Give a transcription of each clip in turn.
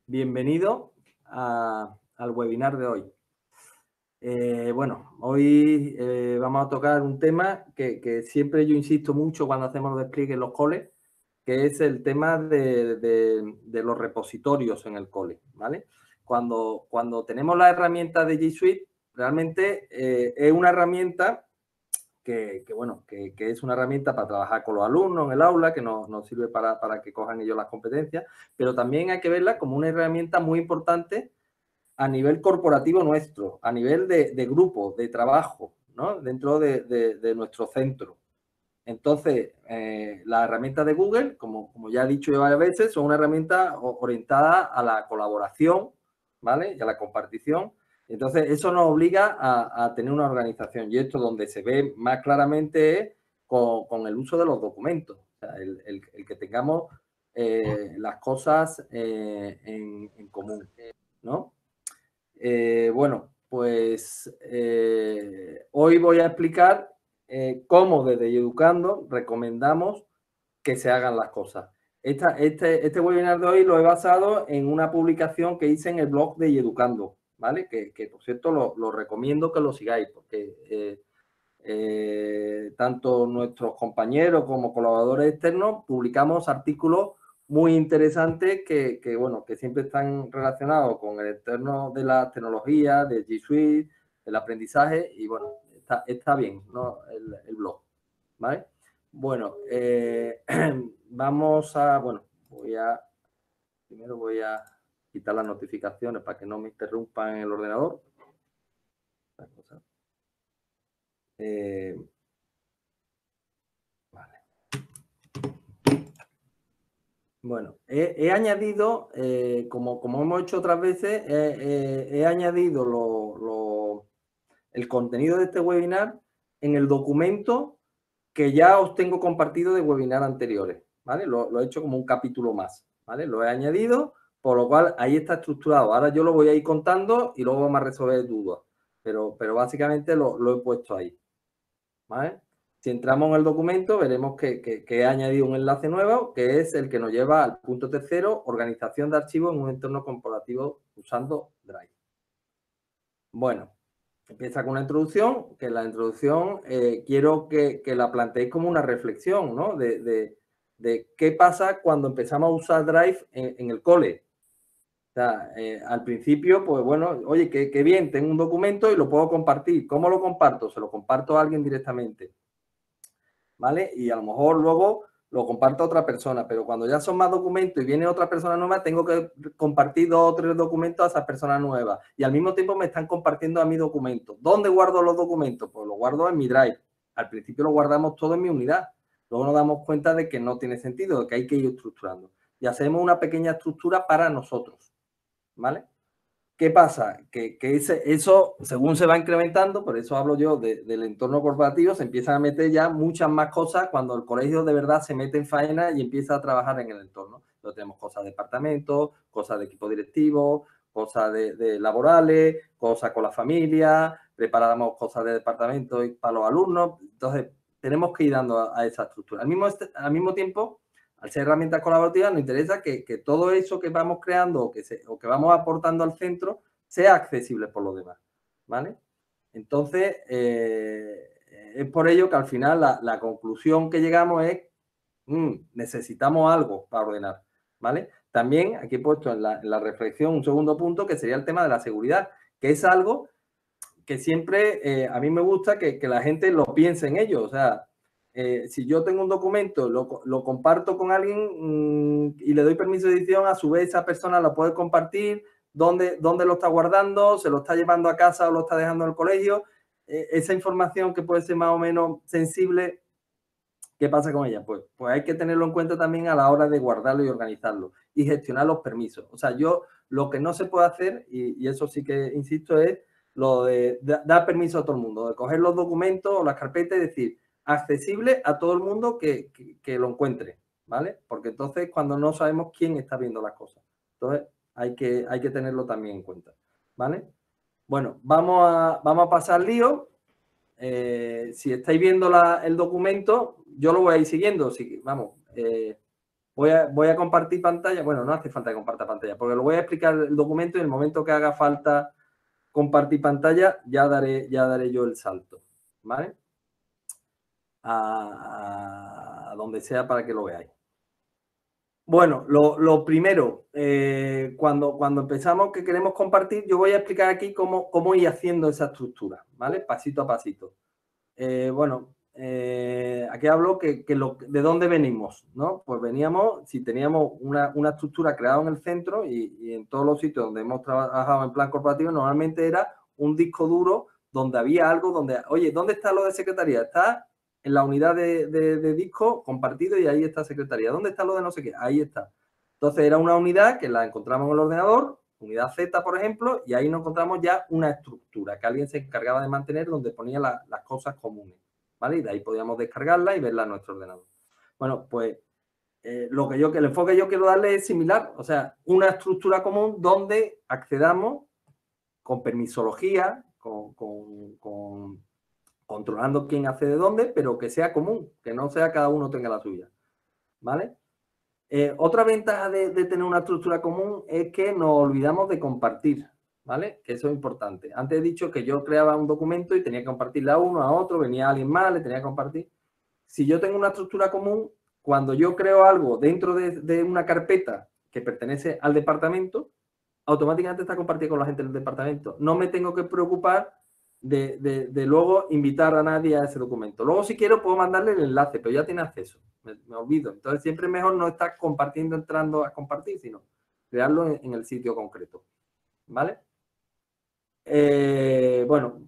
Bienvenido al webinar de hoy. Hoy vamos a tocar un tema que siempre yo insisto mucho cuando hacemos los despliegues en los coles, que es el tema de los repositorios en el cole, ¿vale? Cuando tenemos la herramienta de G Suite, realmente es una herramienta que es una herramienta para trabajar con los alumnos en el aula, que nos sirve para que cojan ellos las competencias, pero también hay que verla como una herramienta muy importante a nivel corporativo nuestro, a nivel de grupo, de trabajo, ¿no? Dentro de nuestro centro. Entonces, las herramientas de Google, como ya he dicho yo varias veces, son una herramienta orientada a la colaboración, ¿vale? Y a la compartición. Entonces, eso nos obliga a tener una organización. Y esto donde se ve más claramente es con el uso de los documentos. O sea, el que tengamos las cosas en común, ¿no? Hoy voy a explicar cómo desde Yeducando recomendamos que se hagan las cosas. Este webinar de hoy lo he basado en una publicación que hice en el blog de Yeducando, ¿vale? Que por cierto lo recomiendo que lo sigáis, porque tanto nuestros compañeros como colaboradores externos publicamos artículos muy interesantes que siempre están relacionados con el entorno de la tecnología, de G Suite, el aprendizaje y bueno, está bien, ¿no? El blog, ¿vale? Bueno, primero voy a quitar las notificaciones para que no me interrumpan el ordenador. Bueno, he añadido, como hemos hecho otras veces, he añadido el contenido de este webinar en el documento que ya os tengo compartido de webinar anteriores, ¿vale? Lo he hecho como un capítulo más, ¿vale? Lo he añadido, por lo cual ahí está estructurado. Ahora yo lo voy a ir contando y luego vamos a resolver dudas, pero básicamente lo he puesto ahí, ¿vale? Si entramos en el documento, veremos que he añadido un enlace nuevo, que es el que nos lleva al punto tercero, organización de archivos en un entorno corporativo usando Drive. Bueno, empieza con una introducción, que la introducción quiero que la planteéis como una reflexión, ¿no? De qué pasa cuando empezamos a usar Drive en el cole. O sea, al principio, pues bueno, oye, qué bien, tengo un documento y lo puedo compartir. ¿Cómo lo comparto? Se lo comparto a alguien directamente, ¿vale? Y a lo mejor luego lo comparto a otra persona, pero cuando ya son más documentos y viene otra persona nueva, tengo que compartir 2 o 3 documentos a esa persona nueva y al mismo tiempo me están compartiendo a mi documento. ¿Dónde guardo los documentos? Pues los guardo en mi Drive. Al principio lo guardamos todo en mi unidad, luego nos damos cuenta de que no tiene sentido, de que hay que ir estructurando y hacemos una pequeña estructura para nosotros, ¿vale? ¿Qué pasa? Que eso, según se va incrementando, por eso hablo yo del entorno corporativo, se empiezan a meter ya muchas más cosas cuando el colegio de verdad se mete en faena y empieza a trabajar en el entorno. Entonces tenemos cosas de departamento, cosas de equipo directivo, cosas de laborales, cosas con la familia, preparamos cosas de departamento para los alumnos. Entonces tenemos que ir dando a esa estructura. Al mismo tiempo, al ser herramientas colaborativas, nos interesa que todo eso que vamos creando o que vamos aportando al centro sea accesible por los demás, ¿vale? Entonces, es por ello que al final la conclusión que llegamos es necesitamos algo para ordenar, ¿vale? También aquí he puesto en la reflexión un segundo punto que sería el tema de la seguridad, que es algo que siempre a mí me gusta que la gente lo piense en ello, o sea, si yo tengo un documento, lo comparto con alguien y le doy permiso de edición, a su vez esa persona lo puede compartir, dónde lo está guardando, se lo está llevando a casa o lo está dejando en el colegio. Esa información que puede ser más o menos sensible, ¿qué pasa con ella? Pues hay que tenerlo en cuenta también a la hora de guardarlo y organizarlo y gestionar los permisos. O sea, yo lo que no se puede hacer, y eso sí que insisto, es lo de dar permiso a todo el mundo, de coger los documentos o las carpetas y decir, accesible a todo el mundo que lo encuentre, ¿vale? Porque entonces cuando no sabemos quién está viendo las cosas. Entonces hay que tenerlo también en cuenta, ¿vale? Bueno, vamos a pasar al lío. Si estáis viendo el documento, yo lo voy a ir siguiendo. Vamos, voy a compartir pantalla. Bueno, no hace falta que comparta pantalla, porque lo voy a explicar el documento y en el momento que haga falta compartir pantalla, ya daré yo el salto, ¿vale? A donde sea para que lo veáis. Bueno, lo primero, cuando empezamos que queremos compartir, yo voy a explicar aquí cómo ir haciendo esa estructura, ¿vale? Pasito a pasito. Aquí hablo de dónde venimos, ¿no? Pues veníamos, si teníamos una estructura creada en el centro y en todos los sitios donde hemos trabajado en plan corporativo, normalmente era un disco duro donde había algo oye, ¿dónde está lo de secretaría? Está en la unidad de disco compartido y ahí está secretaría. ¿Dónde está lo de no sé qué? Ahí está. Entonces era una unidad que la encontramos en el ordenador, unidad Z, por ejemplo, y ahí nos encontramos ya una estructura que alguien se encargaba de mantener donde ponía las cosas comunes, ¿vale? Y de ahí podíamos descargarla y verla en nuestro ordenador. Bueno, pues el enfoque que yo quiero darle es similar, o sea, una estructura común donde accedamos con permisología, controlando quién accede dónde, pero que sea común, que no sea cada uno tenga la suya, ¿vale? Otra ventaja de tener una estructura común es que nos olvidamos de compartir, ¿vale? Que eso es importante. Antes he dicho que yo creaba un documento y tenía que compartirle a uno, a otro, venía alguien más, le tenía que compartir. Si yo tengo una estructura común, cuando yo creo algo dentro de una carpeta que pertenece al departamento, automáticamente está compartido con la gente del departamento. No me tengo que preocupar de luego invitar a nadie a ese documento. Luego, si quiero, puedo mandarle el enlace, pero ya tiene acceso. Me olvido. Entonces, siempre es mejor no estar compartiendo, entrando a compartir, sino crearlo en el sitio concreto. ¿Vale? Bueno,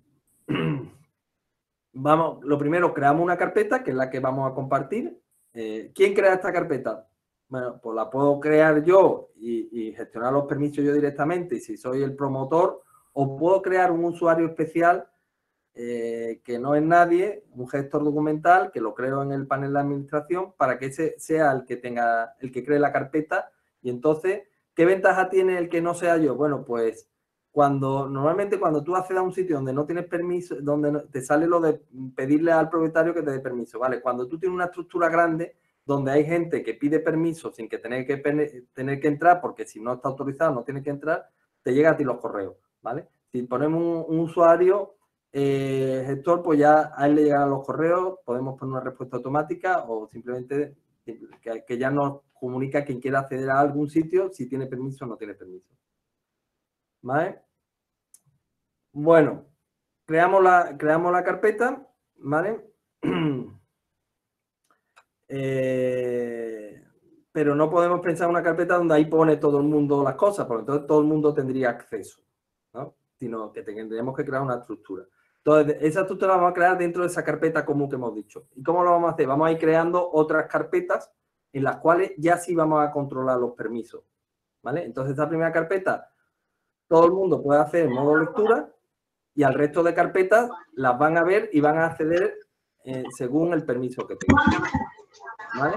lo primero, creamos una carpeta, que es la que vamos a compartir. ¿Quién crea esta carpeta? Bueno, pues la puedo crear yo y gestionar los permisos yo directamente, y si soy el promotor, o puedo crear un usuario especial que no es nadie, un gestor documental, que lo creo en el panel de administración, para que ese sea el que cree la carpeta. Y entonces, ¿qué ventaja tiene el que no sea yo? Bueno, pues normalmente cuando tú accedes a un sitio donde no tienes permiso, donde te sale lo de pedirle al propietario que te dé permiso, ¿vale? Cuando tú tienes una estructura grande donde hay gente que pide permiso sin que tener que entrar, porque si no está autorizado no tiene que entrar, te llega a ti los correos, ¿vale? Si ponemos un usuario gestor, pues ya a él le llegan los correos, podemos poner una respuesta automática o simplemente que ya nos comunica quien quiera acceder a algún sitio, si tiene permiso o no tiene permiso. ¿Vale? Bueno, creamos la carpeta, ¿vale? Pero no podemos pensar en una carpeta donde ahí pone todo el mundo las cosas, porque entonces todo el mundo tendría acceso, ¿no? Sino que tendríamos que crear una estructura. Entonces, esa estructura la vamos a crear dentro de esa carpeta común que hemos dicho. ¿Y cómo lo vamos a hacer? Vamos a ir creando otras carpetas en las cuales ya sí vamos a controlar los permisos, ¿vale? Entonces, esta primera carpeta, todo el mundo puede hacer en modo lectura y al resto de carpetas las van a ver y van a acceder según el permiso que tengan, ¿vale?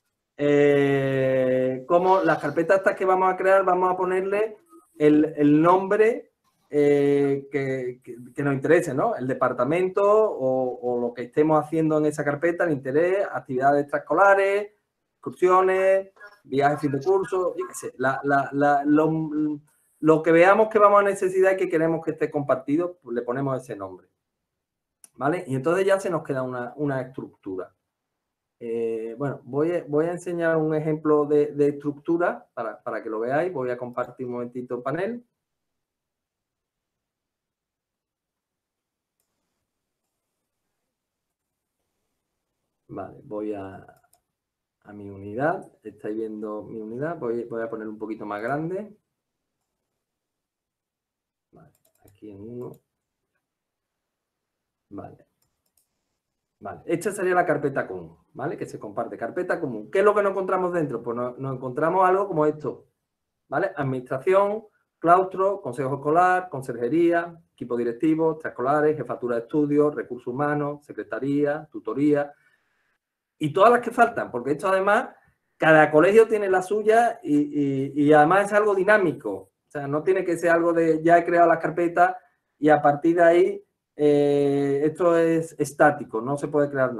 Como las carpetas estas que vamos a crear, vamos a ponerle el nombre que nos interese, ¿no? El departamento o lo que estemos haciendo en esa carpeta, el interés, actividades extraescolares, excursiones, viajes fin de curso, yo qué sé, lo que veamos que vamos a necesitar y que queremos que esté compartido, pues le ponemos ese nombre, ¿vale? Y entonces ya se nos queda una estructura. Bueno, voy a enseñar un ejemplo de estructura para que lo veáis. Voy a compartir un momentito el panel. Vale, voy a mi unidad. Estáis viendo mi unidad. Voy a poner un poquito más grande. Vale, aquí en uno. Vale. Vale, esta sería la carpeta común, ¿vale? Que se comparte. Carpeta común. ¿Qué es lo que nos encontramos dentro? Pues nos encontramos algo como esto, ¿vale? Administración, claustro, consejo escolar, conserjería, equipo directivo, extraescolares, jefatura de estudios, recursos humanos, secretaría, tutoría y todas las que faltan, porque esto además, cada colegio tiene la suya y además es algo dinámico. O sea, no tiene que ser algo de ya he creado las carpetas y a partir de ahí esto es estático, no se puede crear nada.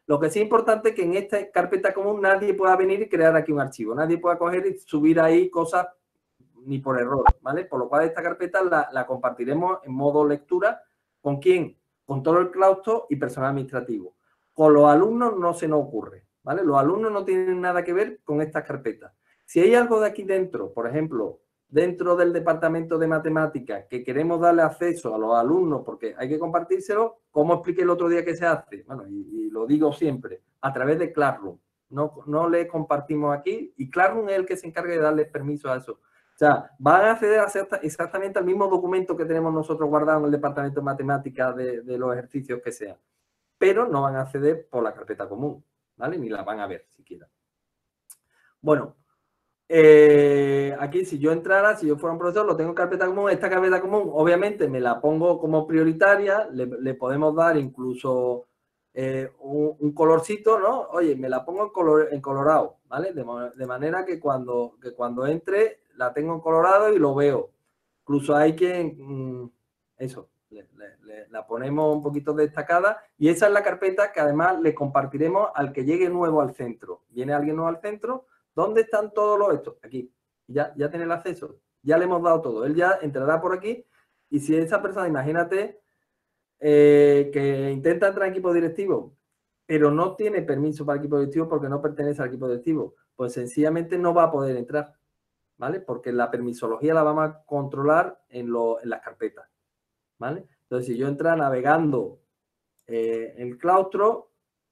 Lo que sí es importante es que en esta carpeta común nadie pueda venir y crear aquí un archivo. Nadie pueda coger y subir ahí cosas ni por error, ¿vale? Por lo cual esta carpeta la compartiremos en modo lectura. ¿Con quién? Con todo el claustro y personal administrativo. Con los alumnos no se nos ocurre, ¿vale? Los alumnos no tienen nada que ver con estas carpetas. Si hay algo de aquí dentro, por ejemplo, dentro del departamento de matemáticas, que queremos darle acceso a los alumnos porque hay que compartírselo, ¿cómo expliqué el otro día que se hace? Bueno, y lo digo siempre, a través de Classroom. No le compartimos aquí y Classroom es el que se encarga de darle permiso a eso. O sea, van a acceder a exactamente al mismo documento que tenemos nosotros guardado en el departamento de matemáticas de los ejercicios que sean, pero no van a acceder por la carpeta común, ¿vale? Ni la van a ver siquiera. Bueno, aquí si yo entrara, si yo fuera un profesor, lo tengo en carpeta común. Esta carpeta común, obviamente, me la pongo como prioritaria. Le podemos dar incluso un colorcito, ¿no? Oye, me la pongo en colorado, ¿vale? De manera que cuando entre, la tengo en colorado y lo veo. Incluso hay quien, eso, la ponemos un poquito destacada. Y esa es la carpeta que además le compartiremos al que llegue nuevo al centro. Viene alguien nuevo al centro. ¿Dónde están todos los estos? Aquí. Ya tiene el acceso. Ya le hemos dado todo. Él ya entrará por aquí. Y si esa persona, imagínate, que intenta entrar en equipo directivo, pero no tiene permiso para equipo directivo porque no pertenece al equipo directivo, pues sencillamente no va a poder entrar, ¿vale? Porque la permisología la vamos a controlar en las carpetas, ¿vale? Entonces, si yo entro navegando el claustro,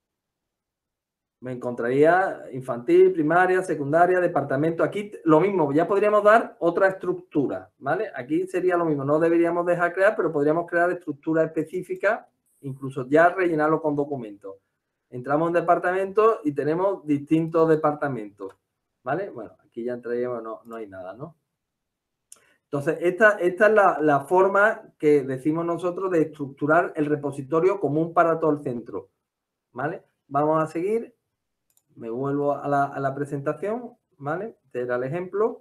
me encontraría infantil, primaria, secundaria, departamento. Aquí lo mismo, ya podríamos dar otra estructura, ¿vale? Aquí sería lo mismo, no deberíamos dejar crear, pero podríamos crear estructuras específicas, incluso ya rellenarlo con documentos. Entramos en departamento y tenemos distintos departamentos, ¿vale? Bueno, aquí ya entraríamos, no hay nada, ¿no? Entonces, esta es la forma que decimos nosotros de estructurar el repositorio común para todo el centro, ¿vale? Vamos a seguir. Me vuelvo a la presentación, ¿vale? Este era el ejemplo.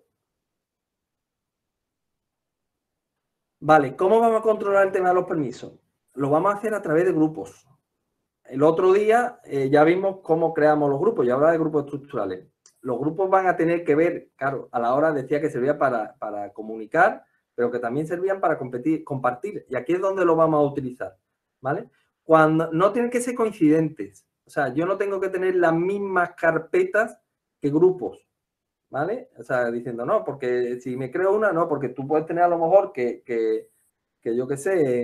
Vale, ¿cómo vamos a controlar el tema de los permisos? Lo vamos a hacer a través de grupos. El otro día ya vimos cómo creamos los grupos, ya hablaba de grupos estructurales. Los grupos van a tener que ver, claro, a la hora decía que servía para comunicar, pero que también servían para compartir. Y aquí es donde lo vamos a utilizar, ¿vale? Cuando no tienen que ser coincidentes. O sea, yo no tengo que tener las mismas carpetas que grupos, ¿vale? O sea, diciendo, no, porque si me creo una, no, porque tú puedes tener a lo mejor que yo qué sé,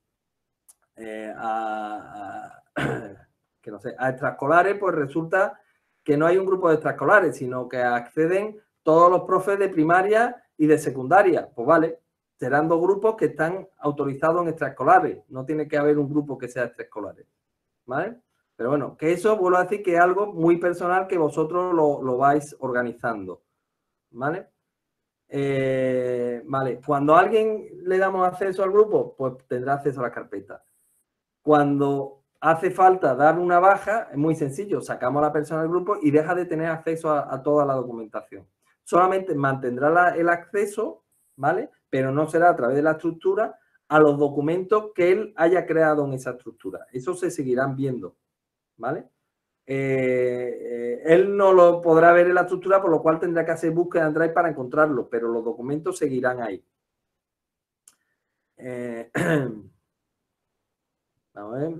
que no sé, a extraescolares, pues resulta que no hay un grupo de extraescolares, sino que acceden todos los profes de primaria y de secundaria. Pues vale, serán dos grupos que están autorizados en extraescolares. No tiene que haber un grupo que sea extraescolares, ¿vale? Pero bueno, que eso vuelvo a decir que es algo muy personal que vosotros lo vais organizando, ¿vale? Vale, cuando a alguien le damos acceso al grupo, pues tendrá acceso a la carpeta. Cuando hace falta dar una baja, es muy sencillo, sacamos a la persona del grupo y deja de tener acceso a toda la documentación. Solamente mantendrá el acceso, ¿vale? Pero no será a través de la estructura a los documentos que él haya creado en esa estructura. Eso se seguirán viendo, ¿vale? Él no lo podrá ver en la estructura, por lo cual tendrá que hacer búsqueda en Drive para encontrarlo, pero los documentos seguirán ahí. A ver.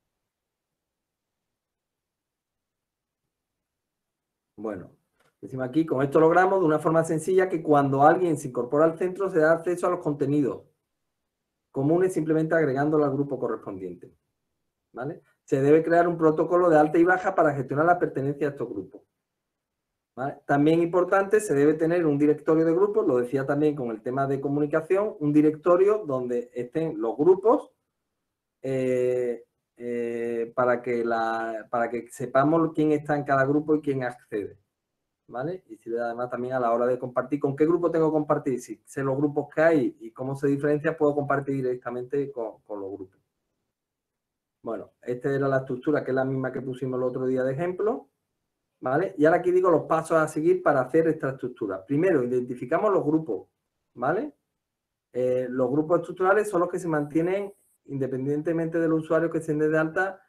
Bueno, decimos aquí, con esto logramos de una forma sencilla que cuando alguien se incorpora al centro se da acceso a los contenidos comunes simplemente agregándolo al grupo correspondiente, ¿vale? Se debe crear un protocolo de alta y baja para gestionar la pertenencia a estos grupos, ¿vale? También importante, se debe tener un directorio de grupos, lo decía también con el tema de comunicación, un directorio donde estén los grupos para que sepamos quién está en cada grupo y quién accede, ¿vale? Y si además también a la hora de compartir, ¿con qué grupo tengo que compartir? Si sé los grupos que hay y cómo se diferencia, puedo compartir directamente con los grupos. Bueno, esta era la estructura, que es la misma que pusimos el otro día de ejemplo, ¿vale? Y ahora aquí digo los pasos a seguir para hacer esta estructura. Primero, identificamos los grupos, ¿vale? Los grupos estructurales son los que se mantienen independientemente del usuario que se den de alta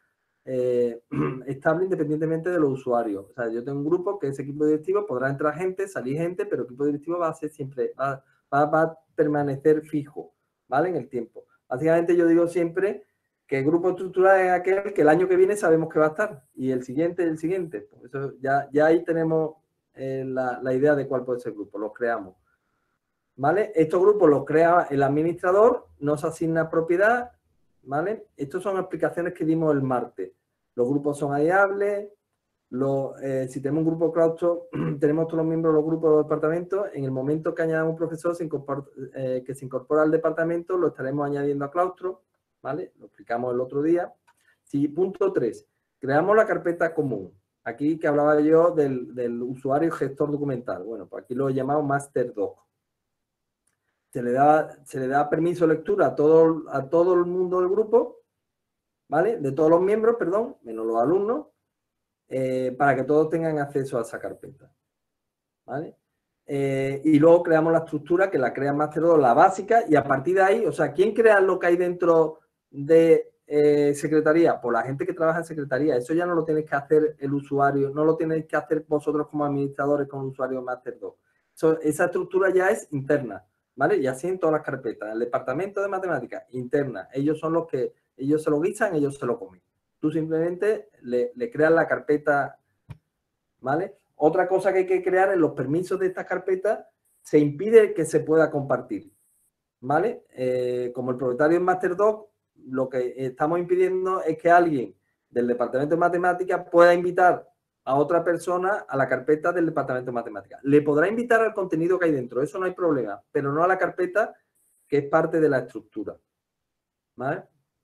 estable independientemente de los usuarios. O sea, yo tengo un grupo que ese equipo directivo, podrá entrar gente, salir gente, pero el equipo directivo va a ser siempre, va a permanecer fijo, ¿vale? En el tiempo. Básicamente yo digo siempre que el grupo estructural es aquel que el año que viene sabemos que va a estar y el siguiente. Por eso ya ahí tenemos la idea de cuál puede ser el grupo, los creamos. ¿Vale? Estos grupos los crea el administrador, no se asigna propiedad, ¿vale? Estas son explicaciones que dimos el martes. Los grupos son aislables, si tenemos un grupo claustro, tenemos todos los miembros de los grupos de los departamentos, en el momento que añadamos un profesor que se incorpora al departamento, lo estaremos añadiendo a claustro, ¿vale? Lo explicamos el otro día. Sí, punto 3. Creamos la carpeta común. Aquí que hablaba yo del usuario gestor documental. Bueno, pues aquí lo he llamado Master Doc. Se le da permiso de lectura a todo el mundo del grupo, ¿vale? De todos los miembros, perdón, menos los alumnos, para que todos tengan acceso a esa carpeta, ¿vale? Y luego creamos la estructura que la crea Master2, la básica, y a partir de ahí, o sea, ¿quién crea lo que hay dentro de secretaría? Pues la gente que trabaja en secretaría. Eso ya no lo tenéis que hacer el usuario, no lo tenéis que hacer vosotros como administradores con el usuario Master2. Esa estructura ya es interna, ¿vale? Y así en todas las carpetas. El departamento de matemáticas interna, ellos son los que, ellos se lo guisan, ellos se lo comen. Tú simplemente le creas la carpeta, ¿vale? Otra cosa que hay que crear en los permisos de estas carpetas, se impide que se pueda compartir, ¿vale? Como el propietario es MasterDoc, lo que estamos impidiendo es que alguien del departamento de matemáticas pueda invitar a otra persona a la carpeta del departamento de matemáticas. Le podrá invitar al contenido que hay dentro, eso no hay problema, pero no a la carpeta que es parte de la estructura, ¿vale?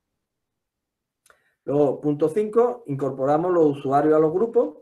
Luego, punto 5, incorporamos los usuarios a los grupos.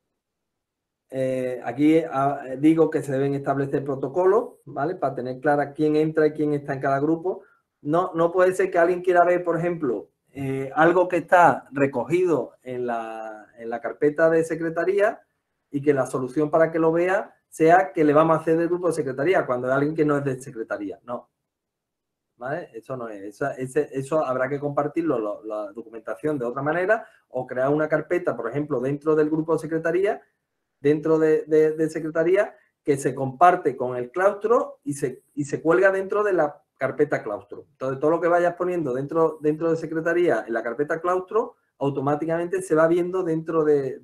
Aquí digo que se deben establecer protocolos, ¿vale? Para tener clara quién entra y quién está en cada grupo. No puede ser que alguien quiera ver, por ejemplo, algo que está recogido en la carpeta de secretaría y que la solución para que lo vea sea que le vamos a hacer del grupo de secretaría cuando hay alguien que no es de secretaría. No, ¿vale? Eso no es. Eso habrá que compartirlo, la documentación de otra manera o crear una carpeta, por ejemplo, dentro del grupo de secretaría, dentro de secretaría, que se comparte con el claustro y se cuelga dentro de la carpeta claustro. Entonces, todo lo que vayas poniendo dentro de secretaría en la carpeta claustro, automáticamente se va viendo dentro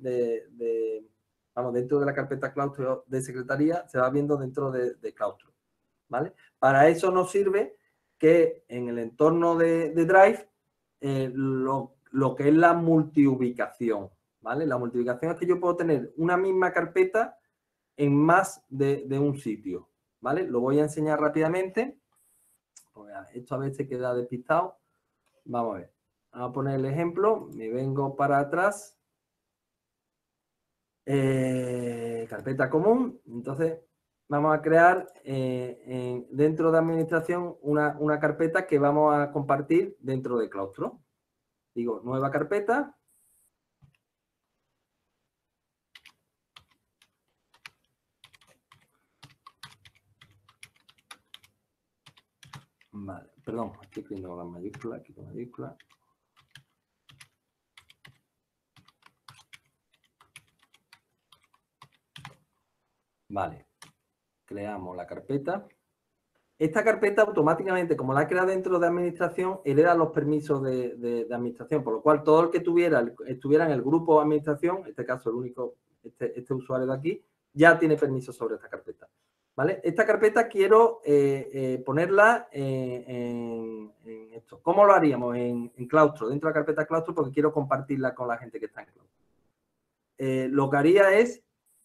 dentro de la carpeta claustro de secretaría, se va viendo dentro de claustro, ¿vale? Para eso nos sirve que en el entorno de Drive, lo que es la multiubicación, ¿vale? La multiubicación es que yo puedo tener una misma carpeta en más de un sitio, ¿vale? Lo voy a enseñar rápidamente. Esto a veces queda despistado. Vamos a ver. Vamos a poner el ejemplo. Me vengo para atrás. Carpeta común. Entonces, vamos a crear dentro de administración una carpeta que vamos a compartir dentro de claustro. Digo, nueva carpeta. Vale, perdón, estoy escribiendo con mayúscula, aquí con mayúscula. Vale, creamos la carpeta. Esta carpeta automáticamente, como la he creado dentro de administración, hereda los permisos de administración, por lo cual todo el que estuviera en el grupo de administración, en este caso el único, este usuario de aquí, ya tiene permiso sobre esta carpeta. ¿Vale? Esta carpeta quiero ponerla en esto. ¿Cómo lo haríamos? En claustro, dentro de la carpeta claustro, porque quiero compartirla con la gente que está en claustro. Lo que haría es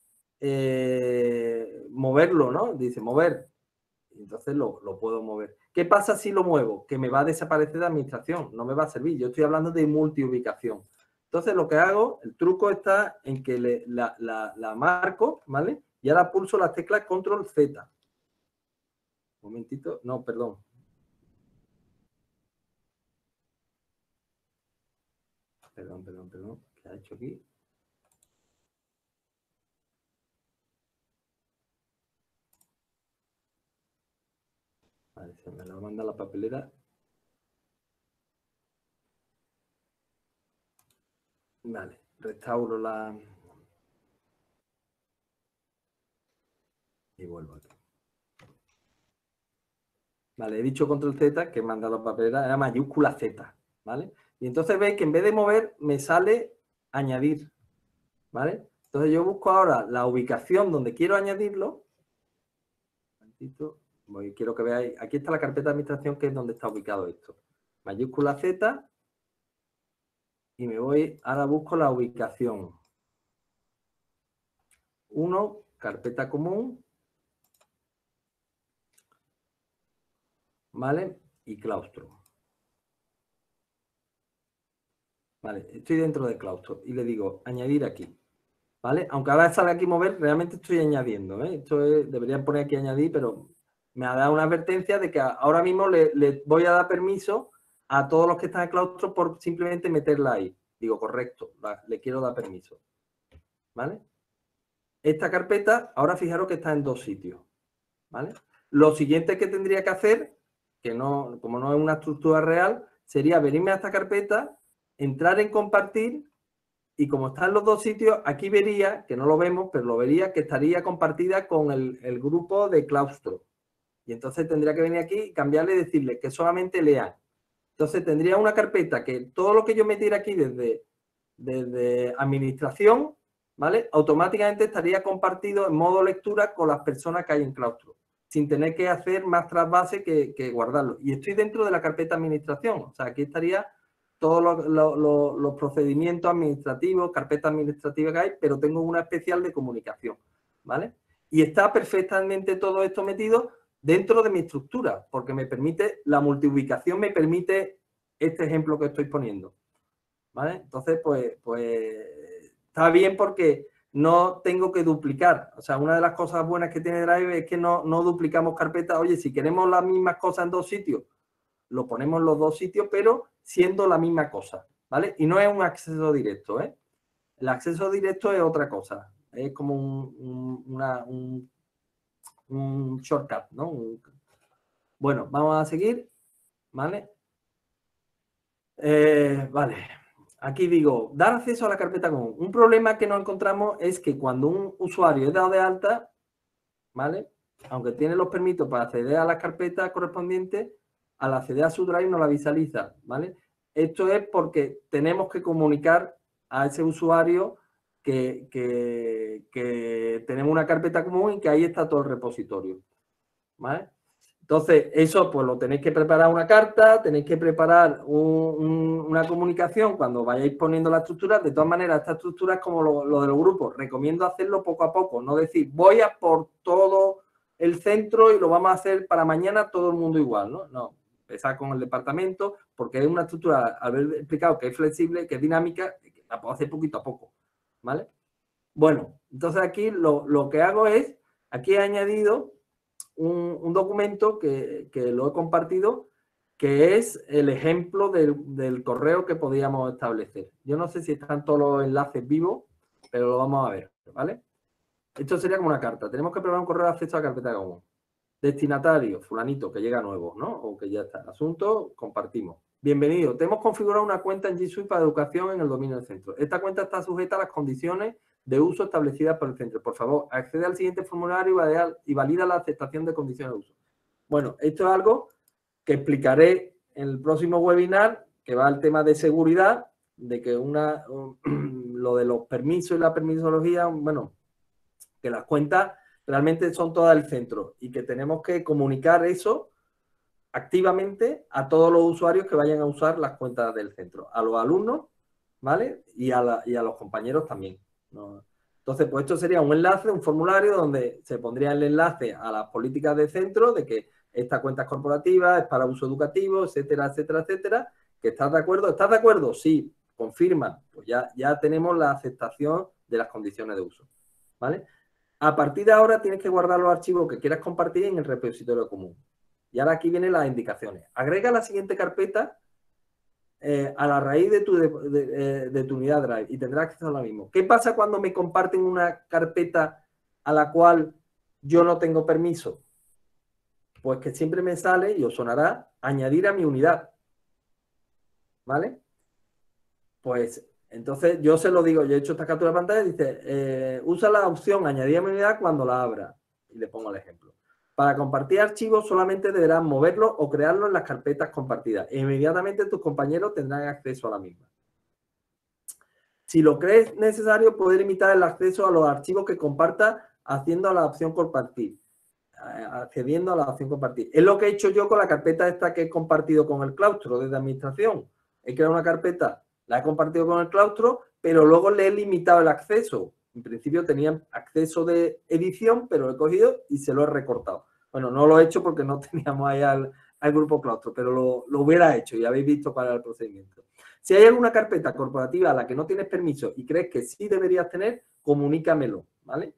moverlo, ¿no? Dice mover. Entonces lo puedo mover. ¿Qué pasa si lo muevo? Que me va a desaparecer de administración, no me va a servir. Yo estoy hablando de multiubicación. Entonces lo que hago, el truco está en que la marco, ¿vale? Y ahora pulso las teclas Control Z. Un momentito, no, perdón. Perdón. ¿Qué ha hecho aquí? Vale, se me lo manda la papelera. Vale, restauro la... Y vuelvo aquí. Vale, he dicho control Z, que manda la papelera, era mayúscula Z, ¿vale? Y entonces veis que en vez de mover, me sale añadir, ¿vale? Entonces yo busco ahora la ubicación donde quiero añadirlo. Quiero que veáis, aquí está la carpeta de administración, que es donde está ubicado esto. Mayúscula Z, y me voy, ahora busco la ubicación. 1, carpeta común, ¿vale? Y claustro. Vale, estoy dentro de claustro y le digo añadir aquí, ¿vale? Aunque ahora sale aquí mover, realmente estoy añadiendo, ¿eh? Debería poner aquí añadir, pero me ha dado una advertencia de que ahora mismo le voy a dar permiso a todos los que están en claustro por simplemente meterla ahí. Digo, correcto, le quiero dar permiso, ¿vale? Esta carpeta, ahora fijaros que está en 2 sitios, ¿vale? Lo siguiente que tendría que hacer, que no, como no es una estructura real, sería venirme a esta carpeta, entrar en compartir, y como está en los 2 sitios, aquí vería, que no lo vemos, pero lo vería que estaría compartida con el grupo de claustro. Y entonces tendría que venir aquí y cambiarle y decirle que solamente lean. Entonces tendría una carpeta que todo lo que yo metiera aquí desde administración, ¿vale? Automáticamente estaría compartido en modo lectura con las personas que hay en claustro, sin tener que hacer más trasvase que guardarlo. Y estoy dentro de la carpeta administración, o sea, aquí estaría todos los procedimientos administrativos, carpeta administrativa que hay, pero tengo una especial de comunicación, ¿vale? Y está perfectamente todo esto metido dentro de mi estructura, porque me permite, la multiubicación me permite este ejemplo que estoy poniendo, ¿vale? Entonces, pues está bien porque no tengo que duplicar. O sea, una de las cosas buenas que tiene Drive es que no duplicamos carpetas. Oye, si queremos las mismas cosas en 2 sitios, lo ponemos en los 2 sitios, pero siendo la misma cosa, ¿vale? Y no es un acceso directo, ¿eh? El acceso directo es otra cosa. Es como un shortcut, ¿no? Bueno, vamos a seguir, ¿vale? Vale. Aquí digo, dar acceso a la carpeta común. Un problema que nos encontramos es que cuando un usuario es dado de alta, ¿vale? Aunque tiene los permisos para acceder a las carpetas correspondientes, al acceder a su Drive no la visualiza, ¿vale? Esto es porque tenemos que comunicar a ese usuario que tenemos una carpeta común y que ahí está todo el repositorio, ¿vale? Entonces, eso pues lo tenéis que preparar una carta, tenéis que preparar una comunicación cuando vayáis poniendo la estructura. De todas maneras, esta estructura es como lo de los grupos. Recomiendo hacerlo poco a poco, no decir voy a por todo el centro y lo vamos a hacer para mañana todo el mundo igual, ¿no? No, empezar con el departamento, porque es una estructura, haber explicado que es flexible, que es dinámica, que la puedo hacer poquito a poco, ¿vale? Bueno, entonces aquí lo que hago es, aquí he añadido un documento que lo he compartido, que es el ejemplo del correo que podíamos establecer. Yo no sé si están todos los enlaces vivos, pero lo vamos a ver, ¿vale? Esto sería como una carta. Tenemos que preparar un correo de acceso a carpeta común. Destinatario, fulanito, que llega nuevo, ¿no? O que ya está. Asunto, compartimos. Bienvenido. Te hemos configurado una cuenta en G Suite para educación en el dominio del centro. Esta cuenta está sujeta a las condiciones de uso establecidas por el centro. Por favor, accede al siguiente formulario y valida la aceptación de condiciones de uso. Bueno, esto es algo que explicaré en el próximo webinar, que va al tema de seguridad, de que lo de los permisos y la permisología, bueno, que las cuentas realmente son todas del centro y que tenemos que comunicar eso activamente a todos los usuarios que vayan a usar las cuentas del centro, a los alumnos, ¿vale? Y a los compañeros también, ¿no? Entonces, pues esto sería un enlace, un formulario donde se pondría el enlace a las políticas del centro de que esta cuenta es corporativa, es para uso educativo, etcétera, etcétera, etcétera. ¿Que estás de acuerdo? ¿Estás de acuerdo? Sí, confirma. Pues ya tenemos la aceptación de las condiciones de uso, ¿vale? A partir de ahora tienes que guardar los archivos que quieras compartir en el repositorio común. Y ahora aquí vienen las indicaciones. Agrega la siguiente carpeta a la raíz de tu unidad Drive y tendrás acceso a lo mismo. ¿Qué pasa cuando me comparten una carpeta a la cual yo no tengo permiso? Pues que siempre me sale y os sonará añadir a mi unidad. ¿Vale? Pues Entonces yo se lo digo, yo he hecho esta captura de pantalla y dice, usa la opción añadir a mi unidad cuando la abra. Y le pongo el ejemplo. Para compartir archivos solamente deberás moverlos o crearlos en las carpetas compartidas. E inmediatamente tus compañeros tendrán acceso a la misma. Si lo crees necesario, puedes limitar el acceso a los archivos que compartas accediendo a la opción compartir. Es lo que he hecho yo con la carpeta esta que he compartido con el claustro desde administración. He creado una carpeta, la he compartido con el claustro, pero luego le he limitado el acceso. En principio tenían acceso de edición, pero lo he cogido y se lo he recortado. Bueno, no lo he hecho porque no teníamos ahí al grupo claustro, pero lo hubiera hecho y habéis visto cuál era el procedimiento. Si hay alguna carpeta corporativa a la que no tienes permiso y crees que sí deberías tener, comunícamelo, ¿vale?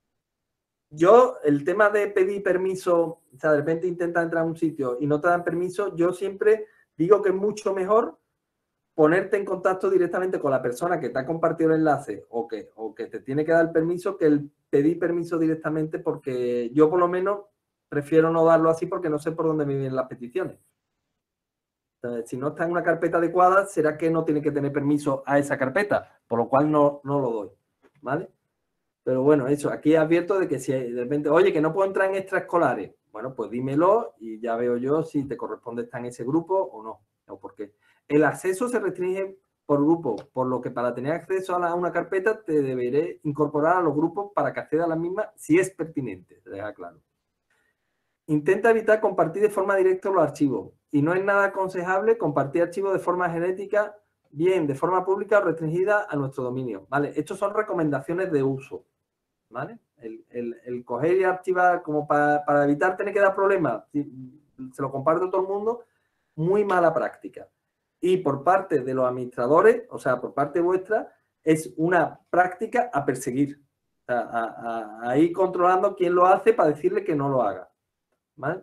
Yo, el tema de pedir permiso, o sea, de repente intentas entrar a un sitio y no te dan permiso, yo siempre digo que es mucho mejor ponerte en contacto directamente con la persona que te ha compartido el enlace o que te tiene que dar el permiso que el pedir permiso directamente, porque yo por lo menos prefiero no darlo así porque no sé por dónde me vienen las peticiones. Entonces, si no está en una carpeta adecuada, será que no tiene que tener permiso a esa carpeta, por lo cual no lo doy, ¿vale? Pero bueno, eso, aquí advierto de que si de repente, oye, que no puedo entrar en extraescolares, bueno, pues dímelo y ya veo yo si te corresponde estar en ese grupo o no, o por qué. El acceso se restringe por grupo, por lo que para tener acceso a una carpeta te deberé incorporar a los grupos para que acceda a la misma si es pertinente, te deja claro. Intenta evitar compartir de forma directa los archivos y no es nada aconsejable compartir archivos de forma genética, bien de forma pública o restringida a nuestro dominio, ¿vale? Estas son recomendaciones de uso, ¿vale? El coger y archivar como para evitar tener que dar problemas, se lo comparto a todo el mundo, muy mala práctica. Y por parte de los administradores, o sea, por parte vuestra, es una práctica a perseguir. O sea, a ir controlando quién lo hace para decirle que no lo haga, ¿vale?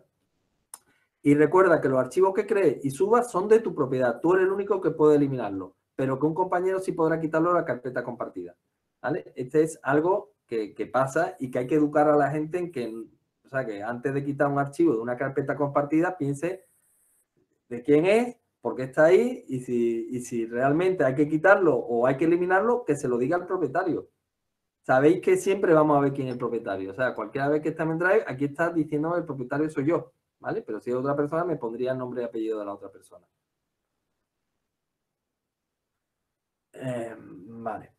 Y recuerda que los archivos que crees y subas son de tu propiedad. Tú eres el único que puede eliminarlo, pero que un compañero sí podrá quitarlo de la carpeta compartida, ¿vale? Este es algo que pasa y que hay que educar a la gente en que, o sea, que antes de quitar un archivo de una carpeta compartida, piense de quién es, por qué está ahí y si realmente hay que quitarlo o hay que eliminarlo, que se lo diga al propietario. Sabéis que siempre vamos a ver quién es el propietario. O sea, cualquiera vez que está en Drive, aquí está diciendo el propietario soy yo, ¿vale? Pero si es otra persona, me pondría el nombre y apellido de la otra persona. Vale.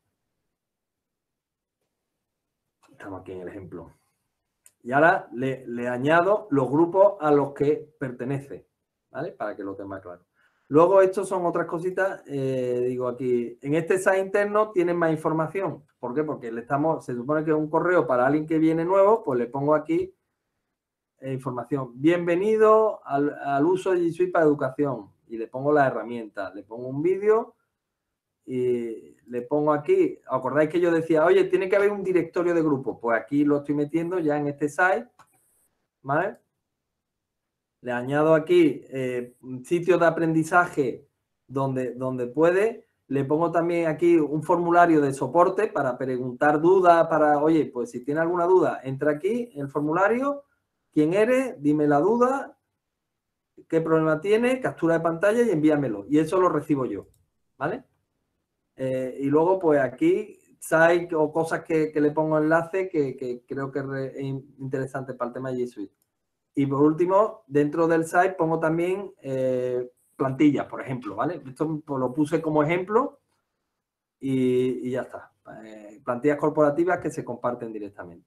Estamos aquí en el ejemplo. Y ahora le añado los grupos a los que pertenece, ¿vale? Para que lo tenga claro. Luego, estos son otras cositas. Digo aquí, en este site interno tienen más información. ¿Por qué? Porque se supone que es un correo para alguien que viene nuevo, pues le pongo aquí información. Bienvenido al uso de G Suite para educación. Y le pongo la herramienta. Le pongo un vídeo y le pongo aquí. ¿Acordáis que yo decía, oye, tiene que haber un directorio de grupos? Pues aquí lo estoy metiendo ya en este site, ¿vale? Le añado aquí sitios de aprendizaje donde puede. Le pongo también aquí un formulario de soporte para preguntar dudas, oye, pues si tiene alguna duda, entra aquí en el formulario, quién eres, dime la duda, qué problema tiene, captura de pantalla y envíamelo. Y eso lo recibo yo, ¿vale? Y luego, pues aquí sites o cosas que le pongo enlace que creo que es interesante para el tema de G Suite. Y por último, dentro del site pongo también plantillas, por ejemplo, ¿vale? Esto pues, lo puse como ejemplo y ya está. Plantillas corporativas que se comparten directamente.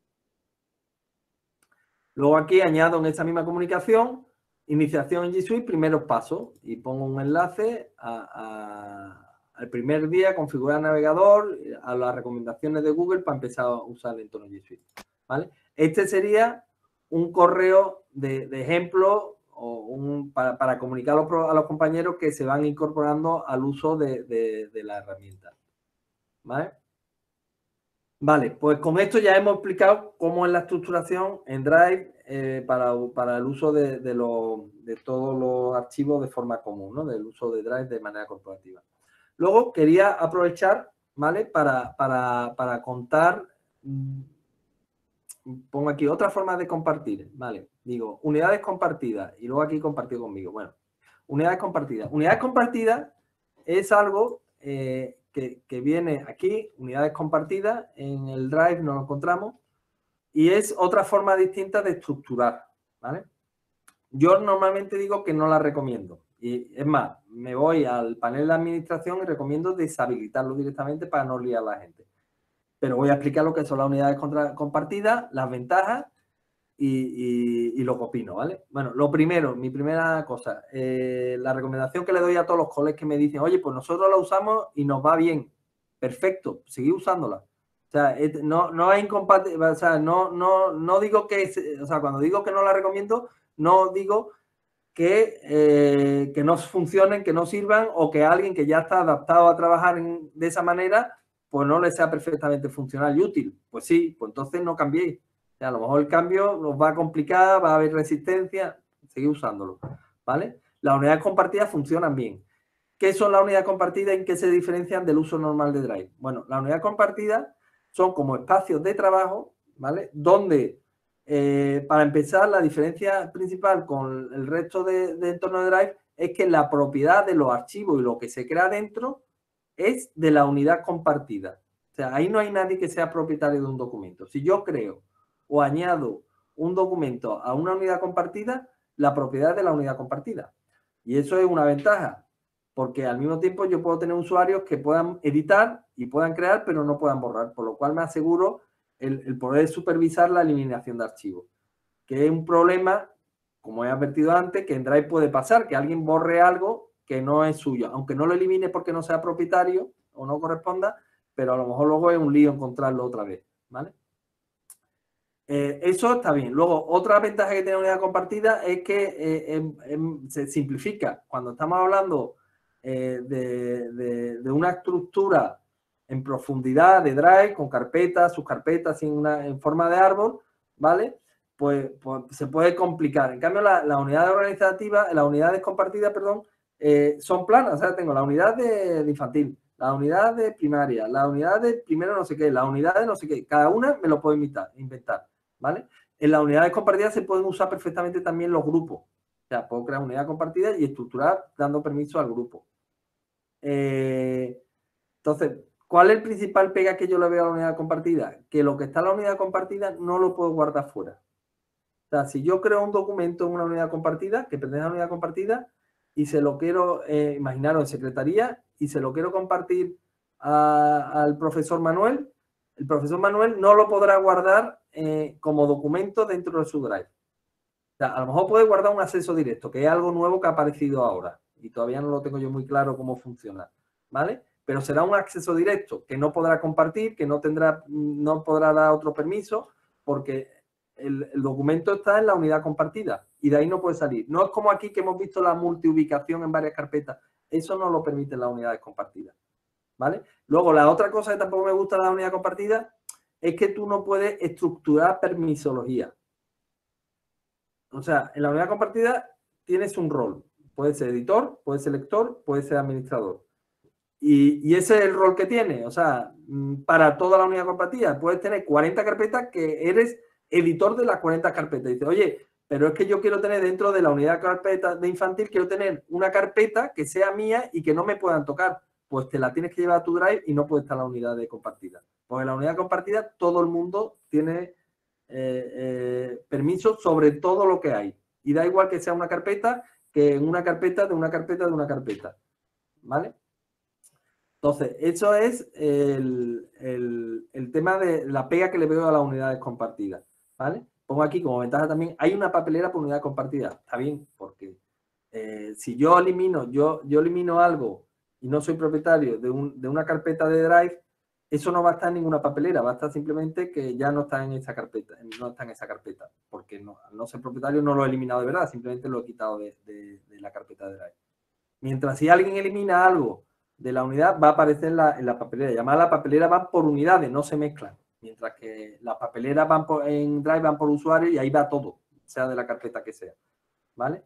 Luego aquí añado en esta misma comunicación, iniciación en G Suite, primeros pasos, y pongo un enlace al primer día, configurar navegador, a las recomendaciones de Google para empezar a usar el entorno G Suite, ¿vale? Este sería un correo de ejemplo o para comunicar a los compañeros que se van incorporando al uso de la herramienta, ¿vale? Vale, pues con esto ya hemos explicado cómo es la estructuración en Drive para el uso de todos los archivos de forma común, ¿no? Del uso de Drive de manera corporativa. Luego quería aprovechar, ¿vale? Para contar, pongo aquí otra forma de compartir, ¿vale? Digo, unidades compartidas y luego aquí compartido conmigo. Bueno, unidades compartidas. Unidades compartidas es algo que viene aquí, unidades compartidas, en el Drive nos lo encontramos, y es otra forma distinta de estructurar, ¿vale? Yo normalmente digo que no la recomiendo. Y es más, me voy al panel de administración y recomiendo deshabilitarlo directamente para no liar a la gente. Pero voy a explicar lo que son las unidades compartidas, las ventajas y lo que opino, ¿vale? Bueno, lo primero, mi primera cosa, la recomendación que le doy a todos los colegas que me dicen, oye, pues nosotros la usamos y nos va bien. Perfecto, seguid usándola. O sea, no es incompatible, o sea, no digo que, o sea, cuando digo que no la recomiendo, no digo que no funcionen, que no sirvan, o que alguien que ya está adaptado a trabajar de esa manera, pues no le sea perfectamente funcional y útil. Pues sí, pues entonces no cambiéis. O sea, a lo mejor el cambio nos va a complicar, va a haber resistencia, seguid usándolo, ¿vale? Las unidades compartidas funcionan bien. ¿Qué son las unidades compartidas y en qué se diferencian del uso normal de Drive? Bueno, las unidades compartidas son como espacios de trabajo, ¿vale? Donde, para empezar, la diferencia principal con el resto de entornos de Drive es que la propiedad de los archivos y lo que se crea dentro es de la unidad compartida. O sea, ahí no hay nadie que sea propietario de un documento. Si yo creo o añado un documento a una unidad compartida, la propiedad es de la unidad compartida. Y eso es una ventaja, porque al mismo tiempo yo puedo tener usuarios que puedan editar y puedan crear, pero no puedan borrar, por lo cual me aseguro el poder supervisar la eliminación de archivos, que es un problema, como he advertido antes, que en Drive puede pasar, que alguien borre algo que no es suyo, aunque no lo elimine porque no sea propietario o no corresponda, pero a lo mejor luego es un lío encontrarlo otra vez, ¿vale? Eso está bien. Luego, otra ventaja que tiene unidad compartida es que se simplifica. Cuando estamos hablando de una estructura en profundidad de Drive, con carpetas, subcarpetas en forma de árbol, ¿vale? Pues se puede complicar. En cambio, las unidades organizativas, las unidades compartidas, perdón, son planas. O sea, tengo la unidad de infantil, la unidad de primaria, la unidad de primero no sé qué, la unidad de no sé qué. Cada una me lo puedo inventar, ¿vale? En las unidades compartidas se pueden usar perfectamente también los grupos. O sea, puedo crear unidad compartida y estructurar dando permiso al grupo. Entonces, ¿cuál es el principal pega que yo le veo a la unidad compartida? Que lo que está en la unidad compartida no lo puedo guardar fuera. O sea, si yo creo un documento en una unidad compartida, que pertenece a una unidad compartida, y se lo quiero, imaginaros, en secretaría, y se lo quiero compartir al profesor Manuel, el profesor Manuel no lo podrá guardar como documento dentro de su Drive. O sea, a lo mejor puede guardar un acceso directo, que es algo nuevo que ha aparecido ahora, y todavía no lo tengo yo muy claro cómo funciona, ¿vale? Pero será un acceso directo que no podrá compartir, que no podrá dar otro permiso, porque el documento está en la unidad compartida y de ahí no puede salir. No es como aquí que hemos visto la multiubicación en varias carpetas. Eso no lo permiten las unidades compartidas, ¿vale? Luego, la otra cosa que tampoco me gusta de la unidad compartida es que tú no puedes estructurar permisología. O sea, en la unidad compartida tienes un rol. Puede ser editor, puede ser lector, puede ser administrador. Y ese es el rol que tiene. O sea, para toda la unidad compartida puedes tener 40 carpetas que eres editor de las 40 carpetas. Y dices, oye, pero es que yo quiero tener dentro de la unidad carpeta de infantil, quiero tener una carpeta que sea mía y que no me puedan tocar. Pues te la tienes que llevar a tu Drive y no puede estar en la unidad de compartida. Porque en la unidad compartida todo el mundo tiene permiso sobre todo lo que hay. Y da igual que sea una carpeta que en una carpeta de una carpeta de una carpeta. ¿Vale? Entonces, eso es el tema de la pega que le veo a las unidades compartidas, ¿vale? Pongo aquí como ventaja también, hay una papelera por unidad compartida. Está bien, porque si yo elimino algo y no soy propietario de una carpeta de Drive, eso no va a estar en ninguna papelera, va a estar simplemente que ya no está en esa carpeta, porque al no ser propietario no lo he eliminado de verdad, simplemente lo he quitado de la carpeta de Drive. Mientras si alguien elimina algo de la unidad, va a aparecer en la papelera. Y además, las papeleras van por unidades, no se mezclan. Mientras que las papeleras en Drive van por usuario y ahí va todo, sea de la carpeta que sea. ¿Vale?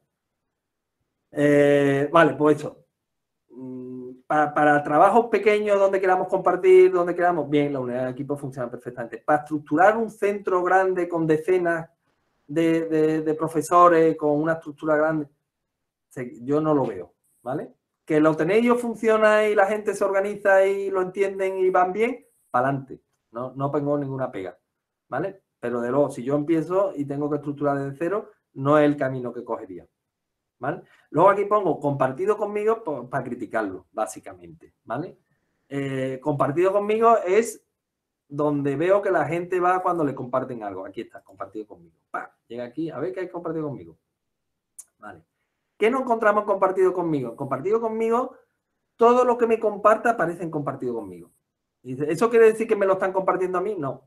Vale, pues eso. Para trabajos pequeños donde queramos compartir, donde queramos, bien, la unidad de equipo funciona perfectamente. Para estructurar un centro grande con decenas de profesores, con una estructura grande, yo no lo veo, ¿vale? Que lo tenéis y os funciona y la gente se organiza y lo entienden y van bien, para adelante. No pongo ninguna pega, ¿vale? Pero de luego, si yo empiezo y tengo que estructurar desde cero, no es el camino que cogería, ¿vale? Luego aquí pongo compartido conmigo para criticarlo, básicamente, ¿vale? Compartido conmigo es donde veo que la gente va cuando le comparten algo. Aquí está, compartido conmigo. ¡Pam! Llega aquí, a ver qué hay compartido conmigo. Vale. ¿Qué no encontramos compartido conmigo? Compartido conmigo, todo lo que me comparta aparece en compartido conmigo. ¿Eso quiere decir que me lo están compartiendo a mí? No.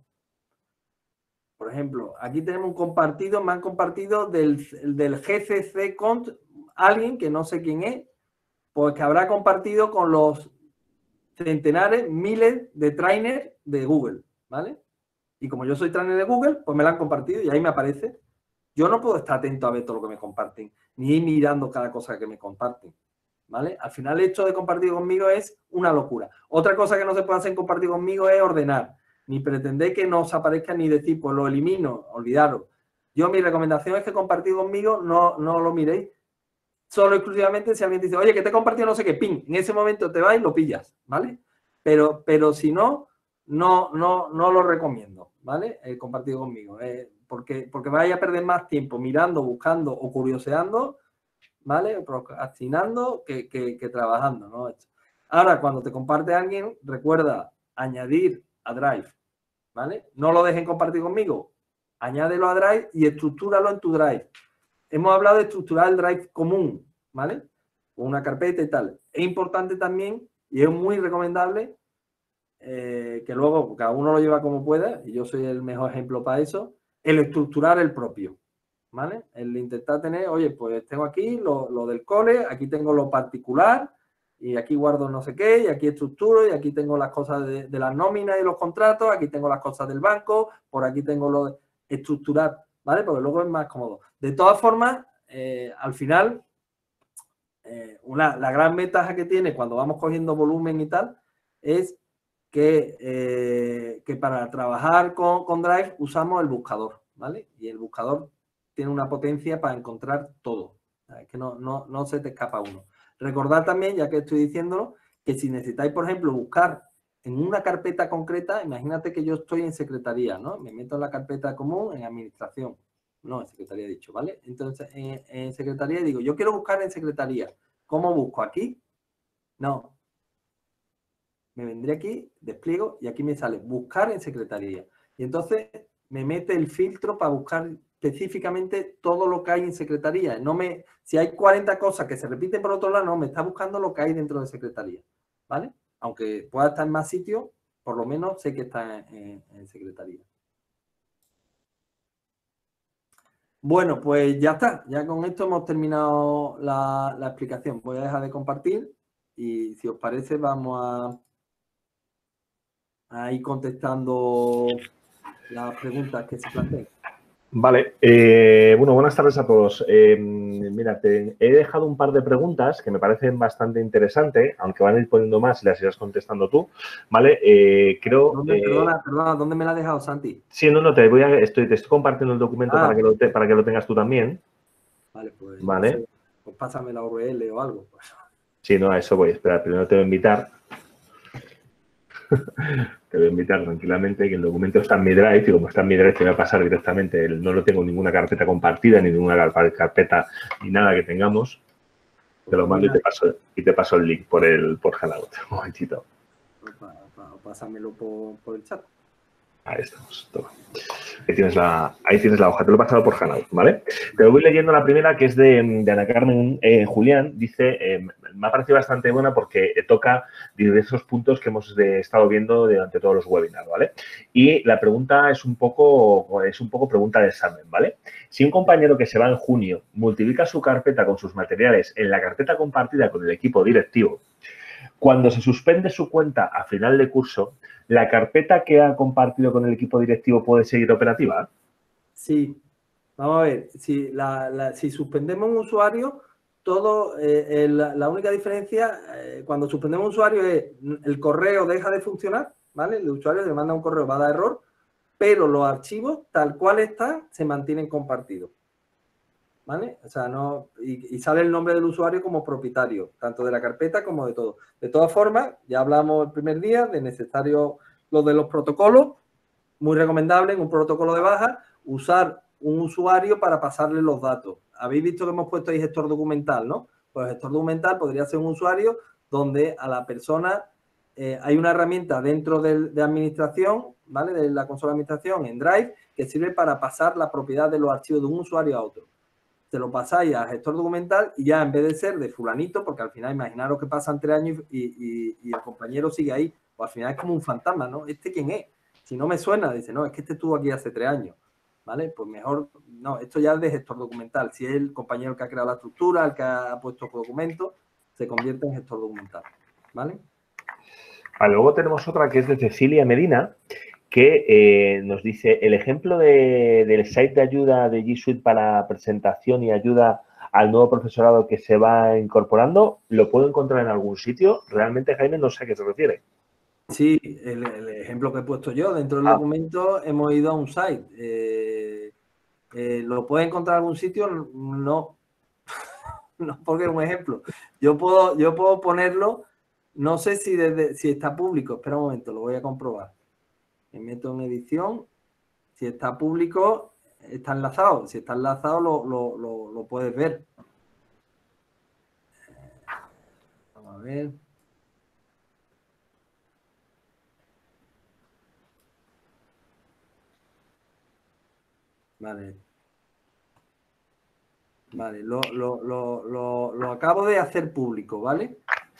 Por ejemplo, aquí tenemos un compartido, me han compartido del GCC Cont, alguien que no sé quién es, pues que habrá compartido con los centenares, miles de trainers de Google, ¿vale? Y como yo soy trainer de Google, pues me lo han compartido y ahí me aparece. Yo no puedo estar atento a ver todo lo que me comparten, ni ir mirando cada cosa que me comparten, ¿vale? Al final, esto de compartir conmigo es una locura. Otra cosa que no se puede hacer en compartir conmigo es ordenar, ni pretender que no os aparezca ni decir, pues lo elimino, olvidaros. Yo, mi recomendación es que compartir conmigo no lo miréis, solo exclusivamente si alguien dice, oye, que te he compartido no sé qué, ping, en ese momento te vas y lo pillas, ¿vale? Pero si no, no lo recomiendo, ¿vale? El compartido conmigo, porque vaya a perder más tiempo mirando, buscando o curioseando, ¿vale? Procrastinando que trabajando, ¿no? Ahora, cuando te comparte alguien, recuerda añadir a Drive, ¿vale? No lo dejen compartir conmigo, añádelo a Drive y estructúralo en tu Drive. Hemos hablado de estructurar el Drive común, ¿vale? Con una carpeta y tal. Es importante también y es muy recomendable que luego cada uno lo lleva como pueda, y yo soy el mejor ejemplo para eso, el estructurar el propio, ¿vale? El intentar tener, oye, pues tengo aquí lo del cole, aquí tengo lo particular, y aquí guardo no sé qué, y aquí estructuro, y aquí tengo las cosas de las nóminas y los contratos, aquí tengo las cosas del banco, por aquí tengo lo de estructurar, ¿vale? Porque luego es más cómodo. De todas formas, al final, la gran ventaja que tiene cuando vamos cogiendo volumen y tal, es que para trabajar con Drive usamos el buscador, ¿vale? Y el buscador tiene una potencia para encontrar todo. Es que no se te escapa uno. Recordad también, ya que estoy diciéndolo, que si necesitáis, por ejemplo, buscar en una carpeta concreta, imagínate que yo estoy en secretaría, ¿no? Me meto en la carpeta común en administración. No, en secretaría he dicho, ¿vale? Entonces, en secretaría digo, yo quiero buscar en secretaría. ¿Cómo busco? ¿Aquí? No. Me vendré aquí, despliego y aquí me sale buscar en secretaría. Y entonces me mete el filtro para buscar específicamente todo lo que hay en secretaría. Si hay 40 cosas que se repiten por otro lado, no, me está buscando lo que hay dentro de secretaría, ¿vale? Aunque pueda estar en más sitios, por lo menos sé que está en secretaría. Bueno, pues ya está. Ya con esto hemos terminado la explicación. Voy a dejar de compartir y si os parece vamos a ir contestando las preguntas que se planteen. Vale, bueno, buenas tardes a todos. Mira, te he dejado un par de preguntas que me parecen bastante interesantes, aunque van a ir poniendo más y las irás contestando tú, ¿vale? Creo... Perdona, ¿dónde me la has dejado, Santi? Sí, no, te estoy compartiendo el documento para que lo tengas tú también. Vale, pues, ¿vale? No sé, pues pásame la URL o algo. Pues. Sí, no, a eso voy. Espera, primero te voy a invitar. Te voy a invitar tranquilamente, que el documento está en mi Drive y como está en mi Drive te voy a pasar directamente. No lo tengo en ninguna carpeta compartida, ni ninguna carpeta, ni nada que tengamos. Te lo mando y te paso el link por Hangout. Un momentito. Pásamelo por el chat. Ahí estamos. Toma. Ahí tienes la hoja. Te lo he pasado por Hangout, ¿vale? Te lo voy leyendo la primera, que es de Ana Carmen Julián. Dice, me ha parecido bastante buena porque toca diversos puntos que hemos estado viendo durante todos los webinars, ¿vale? Y la pregunta es un poco pregunta de examen, ¿vale? Si un compañero que se va en junio multiplica su carpeta con sus materiales en la carpeta compartida con el equipo directivo, cuando se suspende su cuenta a final de curso, ¿la carpeta que ha compartido con el equipo directivo puede seguir operativa? Sí. Vamos a ver. Si suspendemos un usuario, la única diferencia cuando suspendemos un usuario es el correo deja de funcionar, ¿vale? El usuario le manda un correo, va a dar error, pero los archivos tal cual están se mantienen compartidos. ¿vale? O sea, no, y sale el nombre del usuario como propietario, tanto de la carpeta como de todo. De todas formas, ya hablamos el primer día de necesario lo de los protocolos, muy recomendable en un protocolo de baja, usar un usuario para pasarle los datos. Habéis visto que hemos puesto ahí gestor documental, ¿no? Pues el gestor documental podría ser un usuario donde a la persona hay una herramienta dentro de administración, ¿vale? De la consola de administración en Drive que sirve para pasar la propiedad de los archivos de un usuario a otro. Te lo pasáis al gestor documental y ya en vez de ser de fulanito, porque al final imaginaros que pasan 3 años y el compañero sigue ahí, pues al final es como un fantasma, ¿no? ¿Este quién es? Si no me suena, dice, no, es que este estuvo aquí hace 3 años, ¿vale? Pues mejor, no, esto ya es de gestor documental. Si es el compañero que ha creado la estructura, el que ha puesto documentos, se convierte en gestor documental, ¿vale? Luego tenemos otra que es de Cecilia Medina, que nos dice, el ejemplo del site de ayuda de G Suite para presentación y ayuda al nuevo profesorado que se va incorporando, ¿lo puedo encontrar en algún sitio? Realmente, Jaime, no sé a qué se refiere. Sí, el ejemplo que he puesto yo, dentro del documento hemos ido a un site. ¿Lo puedes encontrar en algún sitio? No, no, porque es un ejemplo. Yo puedo ponerlo, no sé si está público, espera un momento, lo voy a comprobar. Me meto en edición, si está público, está enlazado. Si está enlazado, lo puedes ver. Vamos a ver. Vale. Vale, lo acabo de hacer público, ¿vale?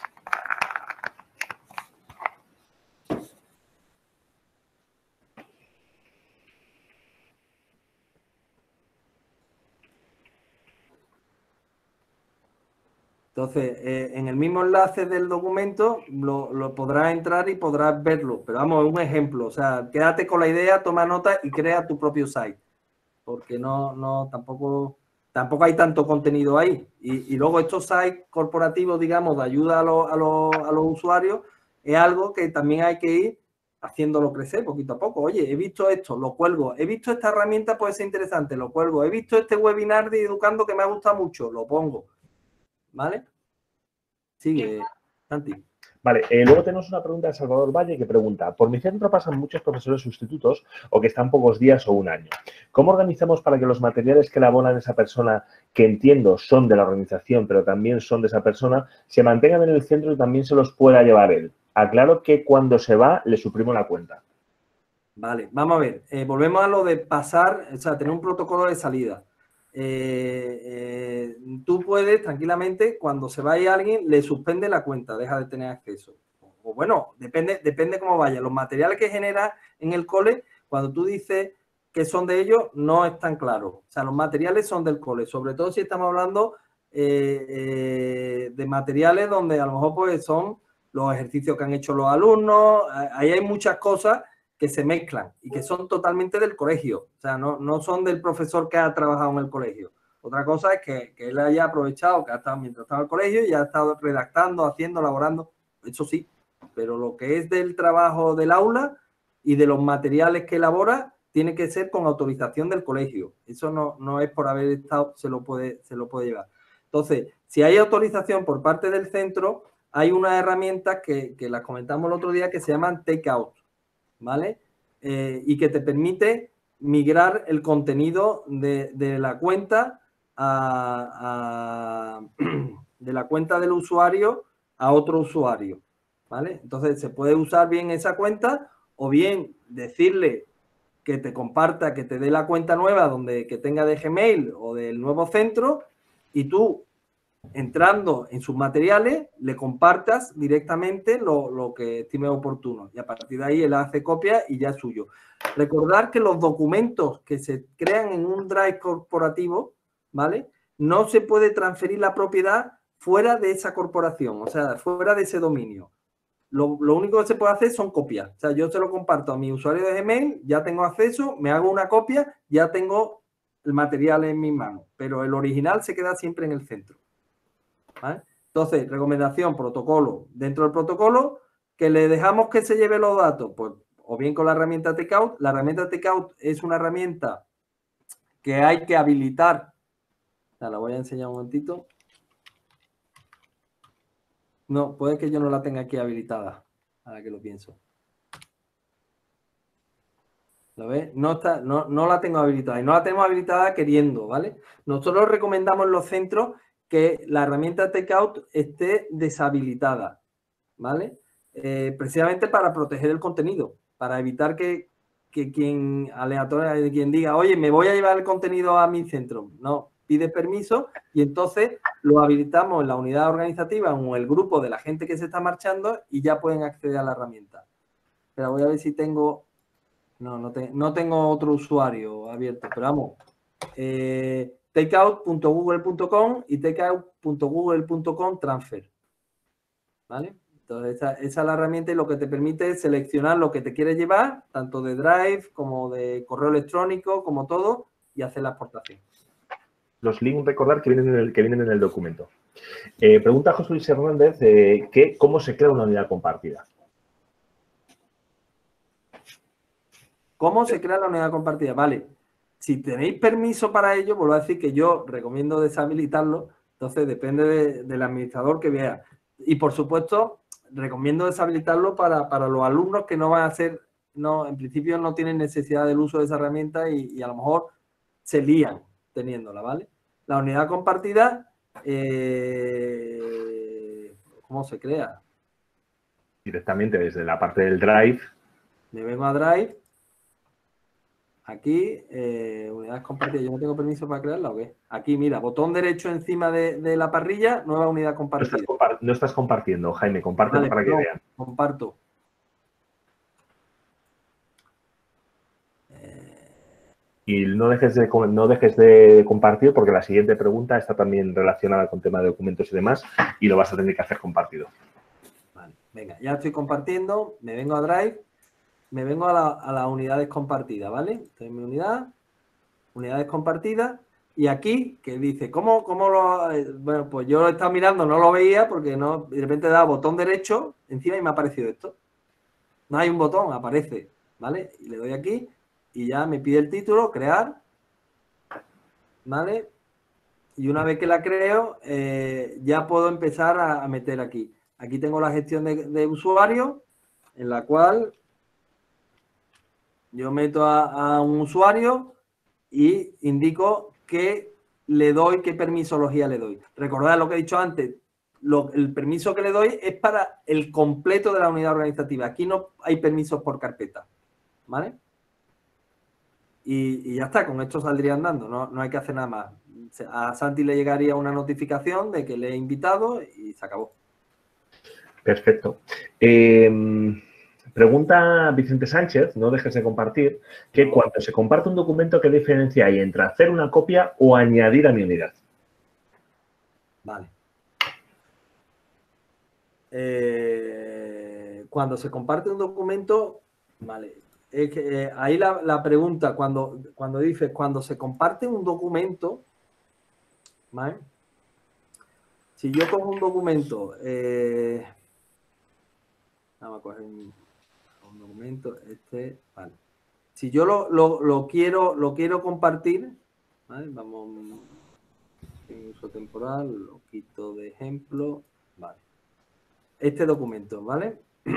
Entonces, en el mismo enlace del documento lo podrás entrar y podrás verlo. Pero vamos, es un ejemplo. O sea, quédate con la idea, toma nota y crea tu propio site. Porque tampoco hay tanto contenido ahí. Y luego estos sites corporativos, digamos, de ayuda a los usuarios, es algo que también hay que ir haciéndolo crecer poquito a poco. Oye, he visto esto, lo cuelgo. He visto esta herramienta, puede ser interesante, lo cuelgo. He visto este webinar de Educando que me ha gustado mucho, lo pongo. ¿Vale? Sigue, Santi. Vale, luego tenemos una pregunta de Salvador Valle que pregunta, por mi centro pasan muchos profesores sustitutos o que están pocos días o un año. ¿Cómo organizamos para que los materiales que elaboran esa persona, que entiendo son de la organización, pero también son de esa persona, se mantengan en el centro y también se los pueda llevar él? Aclaro que cuando se va, le suprimo la cuenta. Vale, vamos a ver. Volvemos a lo de pasar, o sea, tener un protocolo de salida. Tú puedes tranquilamente, cuando se vaya alguien, le suspende la cuenta, deja de tener acceso. O bueno, depende cómo vaya. Los materiales que genera en el cole, cuando tú dices que son de ellos, no es tan claro. O sea, los materiales son del cole, sobre todo si estamos hablando de materiales donde a lo mejor pues son los ejercicios que han hecho los alumnos. Ahí hay muchas cosas que se mezclan y que son totalmente del colegio. O sea, no son del profesor que ha trabajado en el colegio. Otra cosa es que él haya aprovechado que ha estado mientras estaba en el colegio y ha estado redactando, haciendo, elaborando. Eso sí, pero lo que es del trabajo del aula y de los materiales que elabora tiene que ser con autorización del colegio. Eso no es por haber estado, se lo puede llevar. Entonces, si hay autorización por parte del centro, hay unas herramientas que las comentamos el otro día que se llaman Takeout, ¿vale? Y que te permite migrar el contenido de la cuenta de la cuenta del usuario a otro usuario, ¿vale? Entonces, se puede usar bien esa cuenta o bien decirle que te comparta, que te dé la cuenta nueva que tenga de Gmail o del nuevo centro y tú, entrando en sus materiales, le compartas directamente lo que estime oportuno. Y a partir de ahí él hace copia y ya es suyo. Recordar que los documentos que se crean en un Drive corporativo, ¿vale? No se puede transferir la propiedad fuera de esa corporación, o sea, fuera de ese dominio. Lo único que se puede hacer son copias. O sea, yo se lo comparto a mi usuario de Gmail, ya tengo acceso, me hago una copia, ya tengo el material en mis manos. Pero el original se queda siempre en el centro. ¿Vale? Entonces, recomendación, protocolo. Dentro del protocolo, que le dejamos que se lleve los datos, pues o bien con la herramienta Takeout. La herramienta Takeout es una herramienta que hay que habilitar La voy a enseñar un momentito. No, puede que yo no la tenga aquí habilitada, ahora que lo pienso. ¿Lo ves? No la tengo habilitada. Y no la tenemos habilitada queriendo, ¿vale? Nosotros recomendamos en los centros que la herramienta Takeout esté deshabilitada, ¿vale? Precisamente para proteger el contenido, para evitar que quien aleatorio, quien diga, oye, me voy a llevar el contenido a mi centro. No, pide permiso y entonces lo habilitamos en la unidad organizativa o en el grupo de la gente que se está marchando y ya pueden acceder a la herramienta. Pero voy a ver si tengo... No tengo otro usuario abierto, pero vamos. Takeout.google.com y takeout.google.com transfer. ¿Vale? Entonces, esa es la herramienta y lo que te permite es seleccionar lo que te quieres llevar, tanto de Drive como de correo electrónico, como todo, y hacer la exportación. Los links, recordar que vienen en el documento. Pregunta José Luis Hernández ¿cómo se crea una unidad compartida? ¿Cómo se crea la unidad compartida? Vale, si tenéis permiso para ello, vuelvo a decir que yo recomiendo deshabilitarlo, entonces depende del administrador que vea. Y por supuesto, recomiendo deshabilitarlo para los alumnos que no van a ser, en principio no tienen necesidad del uso de esa herramienta y a lo mejor se lían teniéndola, ¿vale? La unidad compartida, ¿cómo se crea? Directamente desde la parte del Drive. Me vengo a Drive. Aquí, unidades compartidas. ¿Yo no tengo permiso para crearla o qué? Aquí, mira, botón derecho encima de la parrilla, nueva unidad compartida. No estás compartiendo, Jaime, comparte Vale, para que vean. Comparto. Y no dejes de compartir porque la siguiente pregunta está también relacionada con tema de documentos y demás y lo vas a tener que hacer compartido. Vale, venga, ya estoy compartiendo, me vengo a Drive, me vengo a las unidades compartidas, ¿vale? Estoy en mi unidad, unidades compartidas, y aquí, que dice, ¿cómo lo...? Bueno, pues yo lo he estado mirando, no lo veía porque no, de repente da botón derecho encima y me ha aparecido esto. No hay un botón, aparece, ¿vale? Y le doy aquí y ya me pide el título, crear, ¿vale? Y una vez que la creo, ya puedo empezar a meter aquí. Aquí tengo la gestión de usuario, en la cual yo meto a un usuario y indico qué le doy, qué permisología le doy. Recordad lo que he dicho antes, el permiso que le doy es para el completo de la unidad organizativa. Aquí no hay permisos por carpeta, ¿vale? Y ya está, con esto saldría andando, no hay que hacer nada más. A Santi le llegaría una notificación de que le he invitado y se acabó. Perfecto. Pregunta Vicente Sánchez, no dejes de compartir, que cuando se comparte un documento, ¿qué diferencia hay entre hacer una copia o añadir a mi unidad? Vale. Cuando se comparte un documento, vale, es que, ahí la pregunta, cuando dice, cuando se comparte un documento, ¿vale? Si yo cojo un documento, vamos a coger un documento, vale. Si yo lo quiero compartir, ¿vale? Vamos, en uso temporal, lo quito de ejemplo, vale. Este documento, ¿vale?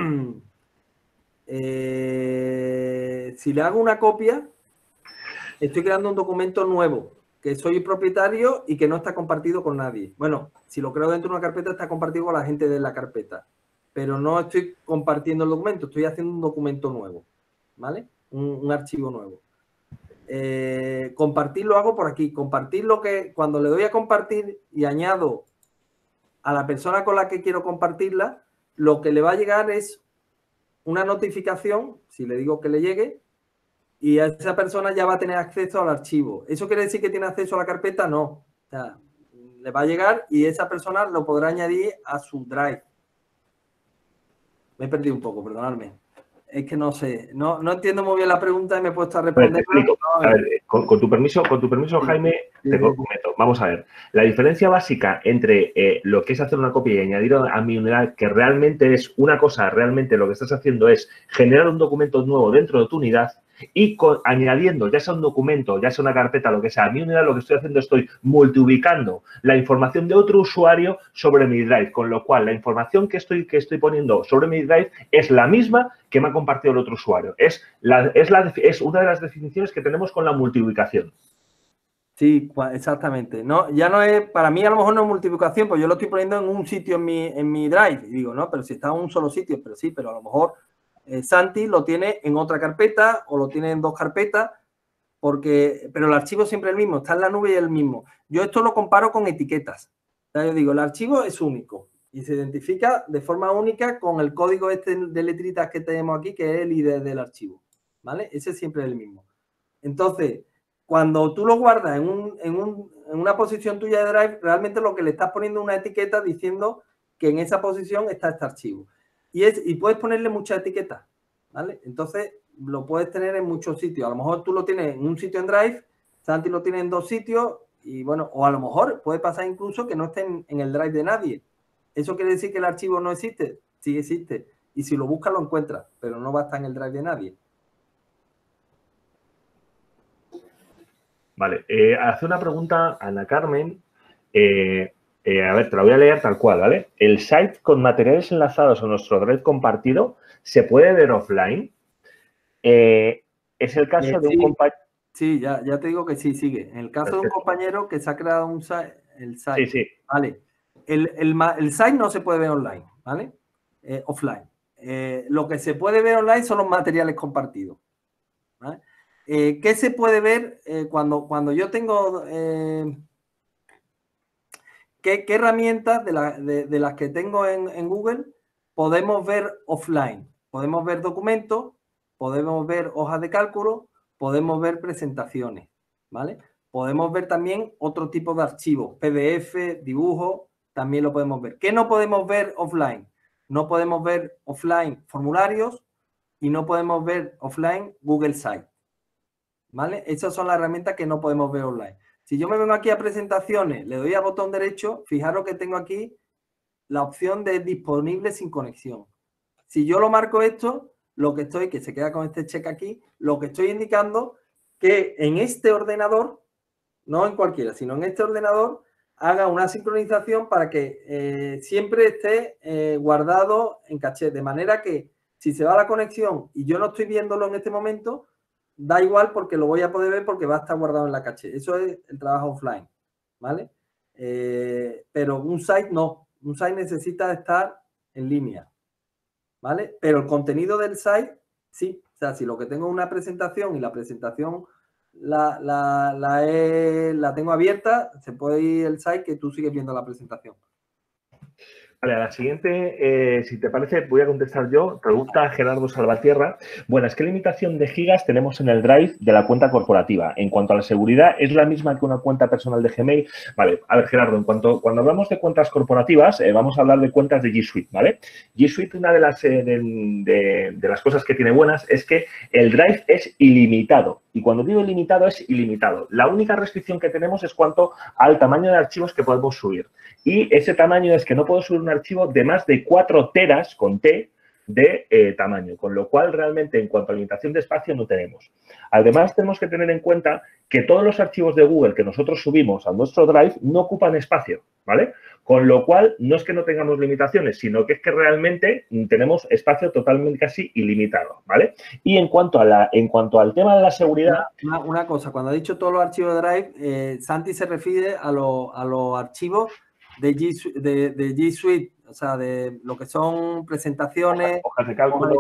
Si le hago una copia, estoy creando un documento nuevo, que soy propietario y que no está compartido con nadie. Bueno, si lo creo dentro de una carpeta, está compartido con la gente de la carpeta, pero no estoy compartiendo el documento, estoy haciendo un documento nuevo, ¿vale? Un archivo nuevo. Compartir lo hago por aquí. Compartir lo que, cuando le doy a compartir y añado a la persona con la que quiero compartirla, lo que le va a llegar es una notificación, si le digo que le llegue, y a esa persona ya va a tener acceso al archivo. ¿Eso quiere decir que tiene acceso a la carpeta? No. O sea, le va a llegar y esa persona lo podrá añadir a su Drive. Me he perdido un poco, perdonadme. Es que no sé, no entiendo muy bien la pregunta y me he puesto a responder. A ver, con tu permiso, Jaime, te comento. Vamos a ver. La diferencia básica entre lo que es hacer una copia y añadir a mi unidad, que realmente es una cosa, realmente lo que estás haciendo es generar un documento nuevo dentro de tu unidad, y añadiendo, ya sea un documento, ya sea una carpeta, lo que sea, a mi unidad lo que estoy haciendo, estoy multiubicando la información de otro usuario sobre mi Drive, con lo cual la información que estoy poniendo sobre mi Drive es la misma que me ha compartido el otro usuario. Es una de las definiciones que tenemos con la multiubicación. Sí, exactamente. No, ya no es, para mí a lo mejor no es multiplicación, pues yo lo estoy poniendo en un sitio en mi Drive. Y digo, no, pero si está en un solo sitio, pero sí, pero a lo mejor Santi lo tiene en otra carpeta o lo tiene en dos carpetas, pero el archivo siempre es el mismo, está en la nube y es el mismo. Yo esto lo comparo con etiquetas. O sea, yo digo, el archivo es único y se identifica de forma única con el código este de letritas que tenemos aquí, que es el ID del archivo, ¿vale? Ese siempre es el mismo. Entonces, cuando tú lo guardas en una posición tuya de Drive, realmente lo que le estás poniendo es una etiqueta diciendo que en esa posición está este archivo. Y puedes ponerle muchas etiquetas, ¿vale? Entonces, lo puedes tener en muchos sitios. A lo mejor tú lo tienes en un sitio en Drive, Santi lo tiene en dos sitios, y bueno, o a lo mejor puede pasar incluso que no esté en el Drive de nadie. ¿Eso quiere decir que el archivo no existe? Sí existe. Y si lo buscas, lo encuentras, pero no va a estar en el Drive de nadie. Vale, hace una pregunta Ana Carmen. A ver, te la voy a leer tal cual, ¿vale? ¿El site con materiales enlazados a nuestro Drive compartido se puede ver offline? Es el caso de un compañero. Sí, ya te digo que sí, sigue. En el caso Perfecto. De un compañero que se ha creado un site, el site, sí. ¿vale? El site no se puede ver online, ¿vale? Offline. Lo que se puede ver online son los materiales compartidos, ¿vale? ¿Qué se puede ver cuando yo tengo... ¿qué herramientas de las que tengo en Google podemos ver offline? Podemos ver documentos, podemos ver hojas de cálculo, podemos ver presentaciones, ¿vale? Podemos ver también otro tipo de archivos, PDF, dibujos, también lo podemos ver. ¿Qué no podemos ver offline? No podemos ver offline formularios y no podemos ver offline Google Sites, ¿vale? Esas son las herramientas que no podemos ver online. Si yo me vengo aquí a presentaciones, le doy al botón derecho, fijaros que tengo aquí la opción de disponible sin conexión. Si yo lo marco esto, lo que estoy, que se queda con este check aquí, lo que estoy indicando que en este ordenador, no en cualquiera, sino en este ordenador, haga una sincronización para que siempre esté guardado en caché. De manera que si se va la conexión y yo no estoy viéndolo en este momento, da igual porque lo voy a poder ver porque va a estar guardado en la caché. Eso es el trabajo offline, ¿vale? Pero un site no. Un site necesita estar en línea, ¿vale? Pero el contenido del site, sí. O sea, si lo que tengo es una presentación y la presentación la tengo abierta, se puede ir el site que tú sigues viendo la presentación. Vale, a la siguiente, si te parece, voy a contestar yo. Pregunta Gerardo Salvatierra. Buenas, ¿qué limitación de gigas tenemos en el Drive de la cuenta corporativa? En cuanto a la seguridad, ¿es la misma que una cuenta personal de Gmail? Vale, a ver, Gerardo, cuando hablamos de cuentas corporativas, vamos a hablar de cuentas de G Suite, ¿vale? G Suite, una de las cosas que tiene buenas es que el Drive es ilimitado. Y cuando digo ilimitado, es ilimitado. La única restricción que tenemos es cuanto al tamaño de archivos que podemos subir. Y ese tamaño es que no puedo subir un archivo de más de 4 teras, con T, de tamaño. Con lo cual, realmente, en cuanto a limitación de espacio, no tenemos. Además, tenemos que tener en cuenta que todos los archivos de Google que nosotros subimos a nuestro Drive no ocupan espacio, ¿vale? Con lo cual, no es que no tengamos limitaciones, sino que es que realmente tenemos espacio totalmente casi ilimitado, ¿vale? Y en cuanto al tema de la seguridad... Una cosa, cuando ha dicho todos los archivos de Drive, Santi se refiere a los archivos de G Suite, o sea, de lo que son presentaciones, hojas de cálculo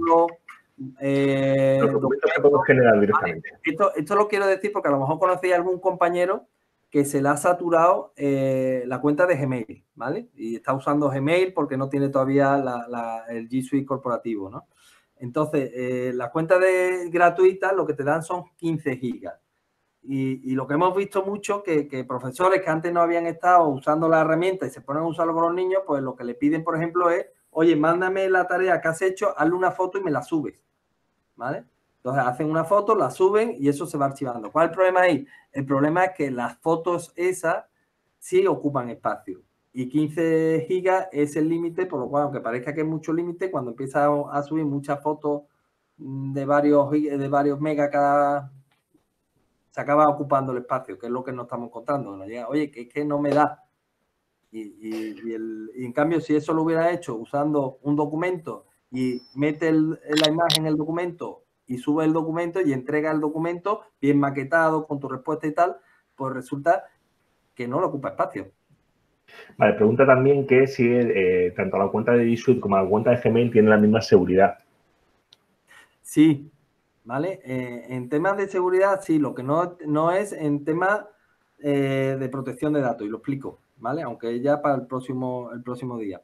documentos que podemos generar directamente. Esto lo quiero decir porque a lo mejor conocéis a algún compañero que se le ha saturado la cuenta de Gmail, ¿vale? Y está usando Gmail porque no tiene todavía el G Suite corporativo, ¿no? Entonces, la cuenta gratuita lo que te dan son 15 gigas. Y lo que hemos visto mucho, que profesores que antes no habían estado usando la herramienta y se ponen a usarlo con los niños, pues lo que le piden, por ejemplo, es, oye, mándame la tarea que has hecho, hazle una foto y me la subes, ¿vale? Entonces hacen una foto, la suben y eso se va archivando. ¿Cuál es el problema ahí? El problema es que las fotos esas sí ocupan espacio. Y 15 gigas es el límite, por lo cual, aunque parezca que es mucho límite, cuando empiezas a subir muchas fotos de varios megas cada... se acaba ocupando el espacio, que es lo que nos estamos encontrando. Nos llega, oye, que es que no me da. Y en cambio, si eso lo hubiera hecho usando un documento y mete la imagen en el documento y sube el documento y entrega el documento bien maquetado con tu respuesta y tal, pues resulta que no le ocupa espacio. Vale, pregunta también que si tanto la cuenta de G Suite como la cuenta de Gmail tienen la misma seguridad. Sí, ¿vale? En temas de seguridad, sí, lo que no es en temas de protección de datos, y lo explico, ¿vale? Aunque ya para el próximo día.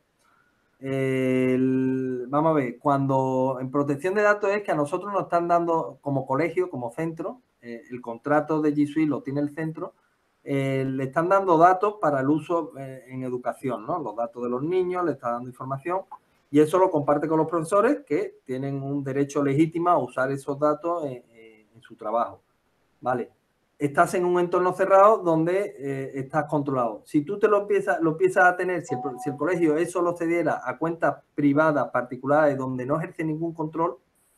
Vamos a ver, cuando en protección de datos es que a nosotros nos están dando como colegio, como centro, el contrato de G Suite lo tiene el centro, le están dando datos para el uso en educación, ¿no? Los datos de los niños, le está dando información y eso lo comparte con los profesores que tienen un derecho legítimo a usar esos datos en su trabajo, ¿vale? Estás en un entorno cerrado donde estás controlado. Si tú te lo empiezas a tener, si el colegio eso lo cediera a cuentas privadas, particulares, donde no ejerce ningún control,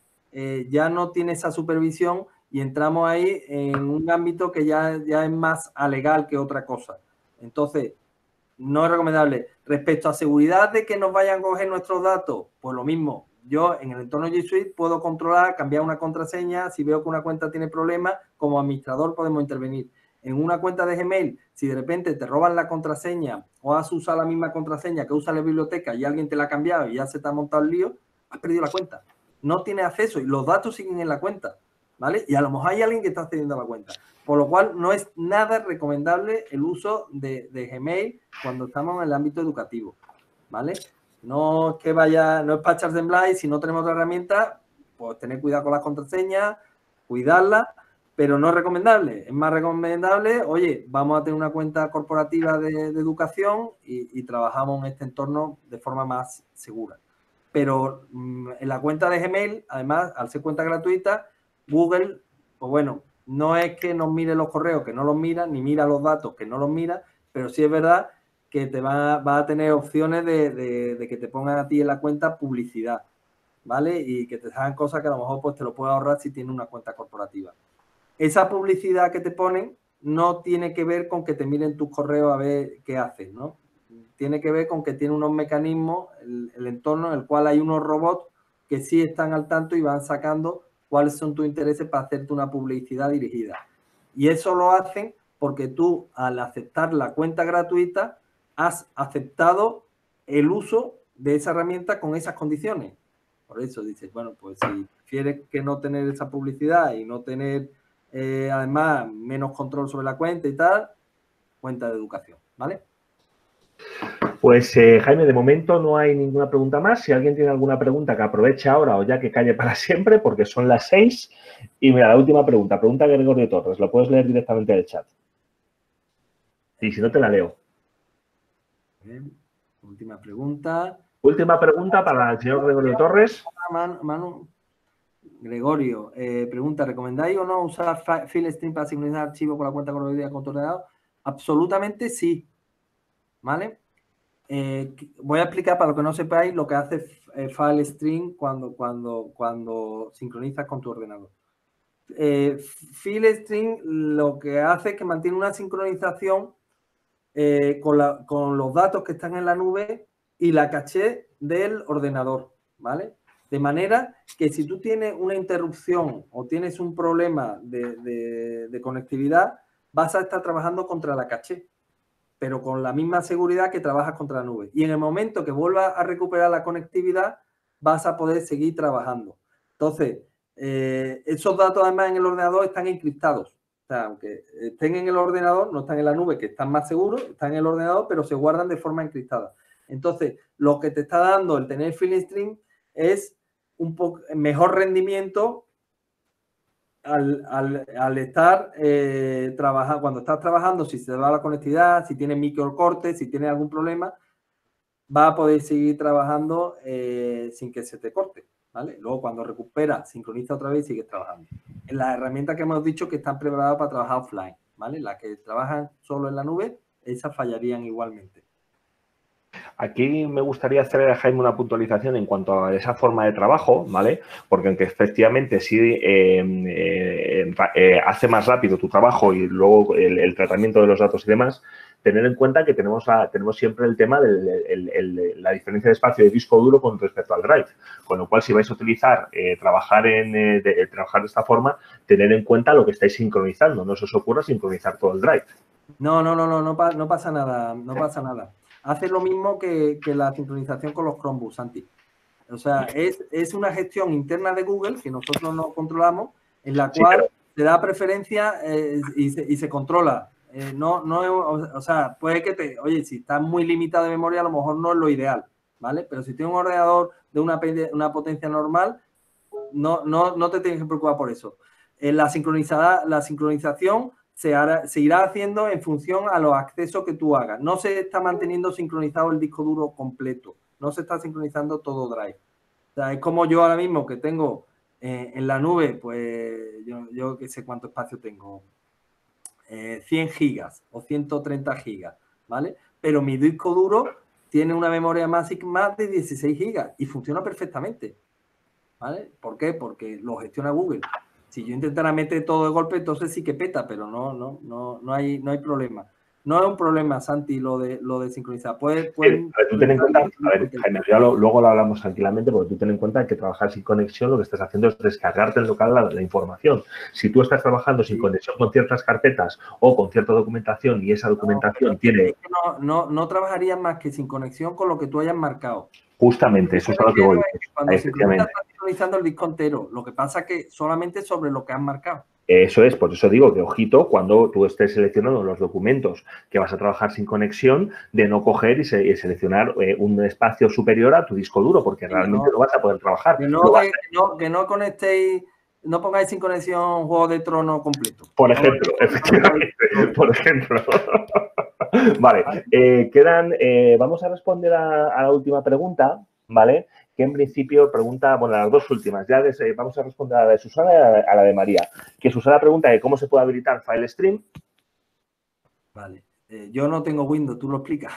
ya no tiene esa supervisión y entramos ahí en un ámbito que ya es más alegal que otra cosa. Entonces, no es recomendable. Respecto a seguridad de que nos vayan a coger nuestros datos, pues lo mismo. Yo en el entorno G Suite puedo controlar, cambiar una contraseña. Si veo que una cuenta tiene problemas, como administrador podemos intervenir. En una cuenta de Gmail, si de repente te roban la contraseña o has usado la misma contraseña que usa la biblioteca y alguien te la ha cambiado y ya se te ha montado el lío, has perdido la cuenta. No tienes acceso y los datos siguen en la cuenta, ¿vale? Y a lo mejor hay alguien que está accediendo a la cuenta. Por lo cual, no es nada recomendable el uso de Gmail cuando estamos en el ámbito educativo, ¿vale? No es que vaya, no es para echar temblar y si no tenemos otra herramienta, pues tener cuidado con las contraseñas, cuidarlas, pero no es recomendable. Es más recomendable, oye, vamos a tener una cuenta corporativa de educación y trabajamos en este entorno de forma más segura. Pero en la cuenta de Gmail, además, al ser cuenta gratuita, Google, pues bueno, no es que nos mire los correos, que no los mira, ni mira los datos, que no los mira, pero sí es verdad que te va a tener opciones de que te pongan a ti en la cuenta publicidad, ¿vale? Y que te hagan cosas que a lo mejor pues te lo puedes ahorrar si tienes una cuenta corporativa. Esa publicidad que te ponen no tiene que ver con que te miren tus correos a ver qué haces, ¿no? Tiene que ver con que tiene unos mecanismos, el entorno en el cual hay unos robots que sí están al tanto y van sacando cuáles son tus intereses para hacerte una publicidad dirigida. Y eso lo hacen porque tú, al aceptar la cuenta gratuita, has aceptado el uso de esa herramienta con esas condiciones. Por eso dices, bueno, pues si quieres que no tener esa publicidad y no tener, además, menos control sobre la cuenta y tal, cuenta de educación, ¿vale? Pues Jaime, de momento no hay ninguna pregunta más. Si alguien tiene alguna pregunta, que aproveche ahora o ya que calle para siempre, porque son las 6. Y mira, la última pregunta Gregorio Torres. Lo puedes leer directamente del chat. Y si no, te la leo. Bien. Última pregunta. Última pregunta para el señor Gregorio Torres. Manu, Gregorio, pregunta, ¿recomendáis o no usar FileStream para sincronizar archivos con la cuenta corporativa con tu ordenador? Absolutamente sí, ¿vale? Voy a explicar para los que no sepáis lo que hace FileStream cuando sincronizas con tu ordenador. FileStream lo que hace es que mantiene una sincronización con los datos que están en la nube y la caché del ordenador, ¿vale? De manera que si tú tienes una interrupción o tienes un problema de conectividad, vas a estar trabajando contra la caché, pero con la misma seguridad que trabajas contra la nube. Y en el momento que vuelvas a recuperar la conectividad, vas a poder seguir trabajando. Entonces, esos datos además en el ordenador están encriptados. O sea, aunque estén en el ordenador, no están en la nube, que están más seguros, están en el ordenador, pero se guardan de forma encriptada. Entonces, lo que te está dando el tener FileStream es un poco mejor rendimiento al estar trabajando, cuando estás trabajando, si se va la conectividad, si tienes microcortes, si tienes algún problema, va a poder seguir trabajando sin que se te corte, ¿vale? Luego, cuando recupera, sincroniza otra vez y sigues trabajando. En las herramientas que hemos dicho que están preparadas para trabajar offline, ¿vale? Las que trabajan solo en la nube, esas fallarían igualmente. Aquí me gustaría hacer, Jaime, una puntualización en cuanto a esa forma de trabajo, ¿vale? Porque aunque efectivamente sí hace más rápido tu trabajo y luego el tratamiento de los datos y demás, tener en cuenta que tenemos siempre el tema de la diferencia de espacio de disco duro con respecto al drive. Con lo cual, si vais a utilizar, trabajar de esta forma, tener en cuenta lo que estáis sincronizando. No se os ocurra sincronizar todo el drive. No pasa nada, no pasa nada. Hace lo mismo que la sincronización con los Chromebooks, Santi. O sea, es una gestión interna de Google que nosotros no controlamos, en la cual se da preferencia y se controla. O sea, puede que oye, si está muy limitado de memoria, a lo mejor no es lo ideal, ¿vale? Pero si tienes un ordenador de una potencia normal, no te tienes que preocupar por eso. La sincronización se irá haciendo en función a los accesos que tú hagas. No se está manteniendo sincronizado el disco duro completo. No se está sincronizando todo Drive. O sea, es como yo ahora mismo que tengo en la nube, pues yo que sé cuánto espacio tengo. 100 gigas o 130 gigas, ¿vale? Pero mi disco duro tiene una memoria más de 16 gigas y funciona perfectamente, ¿vale? ¿Por qué? Porque lo gestiona Google. Si yo intentara meter todo de golpe, entonces sí que peta, pero no hay problema. No es un problema, Santi, lo de sincronizar. Tú ten en cuenta, a ver, Jaime, ya luego lo hablamos tranquilamente, porque tú ten en cuenta que trabajar sin conexión lo que estás haciendo es descargarte en local la información. Si tú estás trabajando sin conexión con ciertas carpetas o con cierta documentación y esa documentación tiene... No trabajarías más que sin conexión con lo que tú hayas marcado. Justamente, eso es a lo que voy. Cuando sincronizas, estás sincronizando el disco entero. Lo que pasa es que solamente sobre lo que has marcado. Eso es, por eso digo que, ojito, cuando tú estés seleccionando los documentos que vas a trabajar sin conexión, de no coger y seleccionar un espacio superior a tu disco duro, porque realmente no vas a poder trabajar. Que no conectéis, no pongáis sin conexión Juego de Tronos completo. Por ejemplo, efectivamente, por ejemplo. Vale, vamos a responder a la última pregunta, ¿vale? Que en principio pregunta, bueno, las dos últimas, ya vamos a responder a la de Susana y a la de María. Que Susana pregunta de cómo se puede habilitar FileStream. Vale, yo no tengo Windows, tú lo explicas.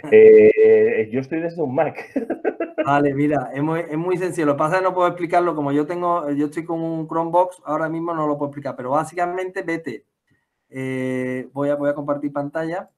Yo estoy desde un Mac. Vale, mira, es muy sencillo. Lo que pasa es que no puedo explicarlo, como yo estoy con un Chromebox, ahora mismo no lo puedo explicar, pero básicamente vete. Voy a compartir pantalla.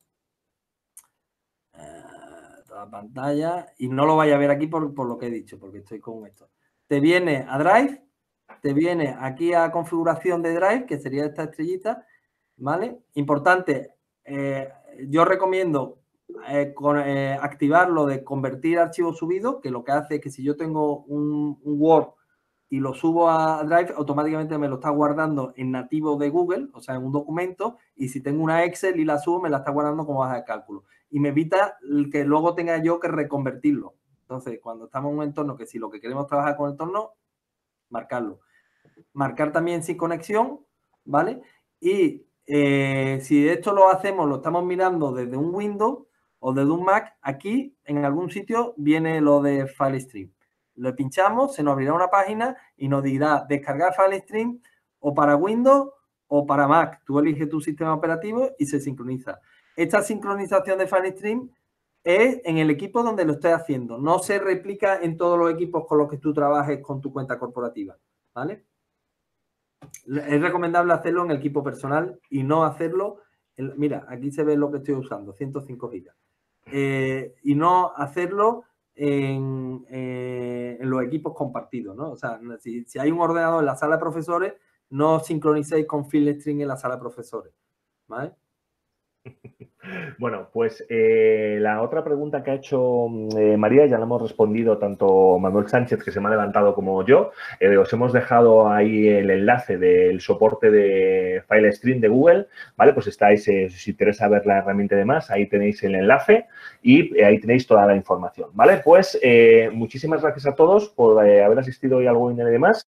Toda pantalla. Y no lo vaya a ver aquí por lo que he dicho, porque estoy con esto. Te viene a Drive, te viene aquí a configuración de Drive, que sería esta estrellita, ¿vale? Importante, yo recomiendo activar lo de convertir archivos subidos, que lo que hace es que si yo tengo un Word y lo subo a Drive, automáticamente me lo está guardando en nativo de Google, o sea, en un documento, y si tengo una Excel y la subo, me la está guardando como hoja de cálculo. Y me evita que luego tenga yo que reconvertirlo. Entonces, cuando estamos en un entorno que si lo que queremos trabajar con el entorno, marcarlo. Marcar también sin conexión, ¿vale? Y si esto lo estamos mirando desde un Windows o desde un Mac, aquí en algún sitio viene lo de FileStream. Lo pinchamos, se nos abrirá una página y nos dirá descargar FileStream o para Windows o para Mac. Tú eliges tu sistema operativo y se sincroniza. Esta sincronización de FileStream es en el equipo donde lo estés haciendo. No se replica en todos los equipos con los que tú trabajes con tu cuenta corporativa, ¿vale? Es recomendable hacerlo en el equipo personal y no hacerlo... Mira, aquí se ve lo que estoy usando, 105 gigas. Y no hacerlo en los equipos compartidos, ¿no? O sea, si hay un ordenador en la sala de profesores, no sincronicéis con FileStream en la sala de profesores, ¿vale? Bueno, pues la otra pregunta que ha hecho María ya la hemos respondido tanto Manuel Sánchez, que se me ha levantado, como yo. Os hemos dejado ahí el enlace del soporte de FileStream de Google, ¿vale? Pues estáis, si os interesa ver la herramienta y demás, ahí tenéis el enlace y ahí tenéis toda la información, ¿vale? Pues muchísimas gracias a todos por haber asistido hoy al webinar y demás.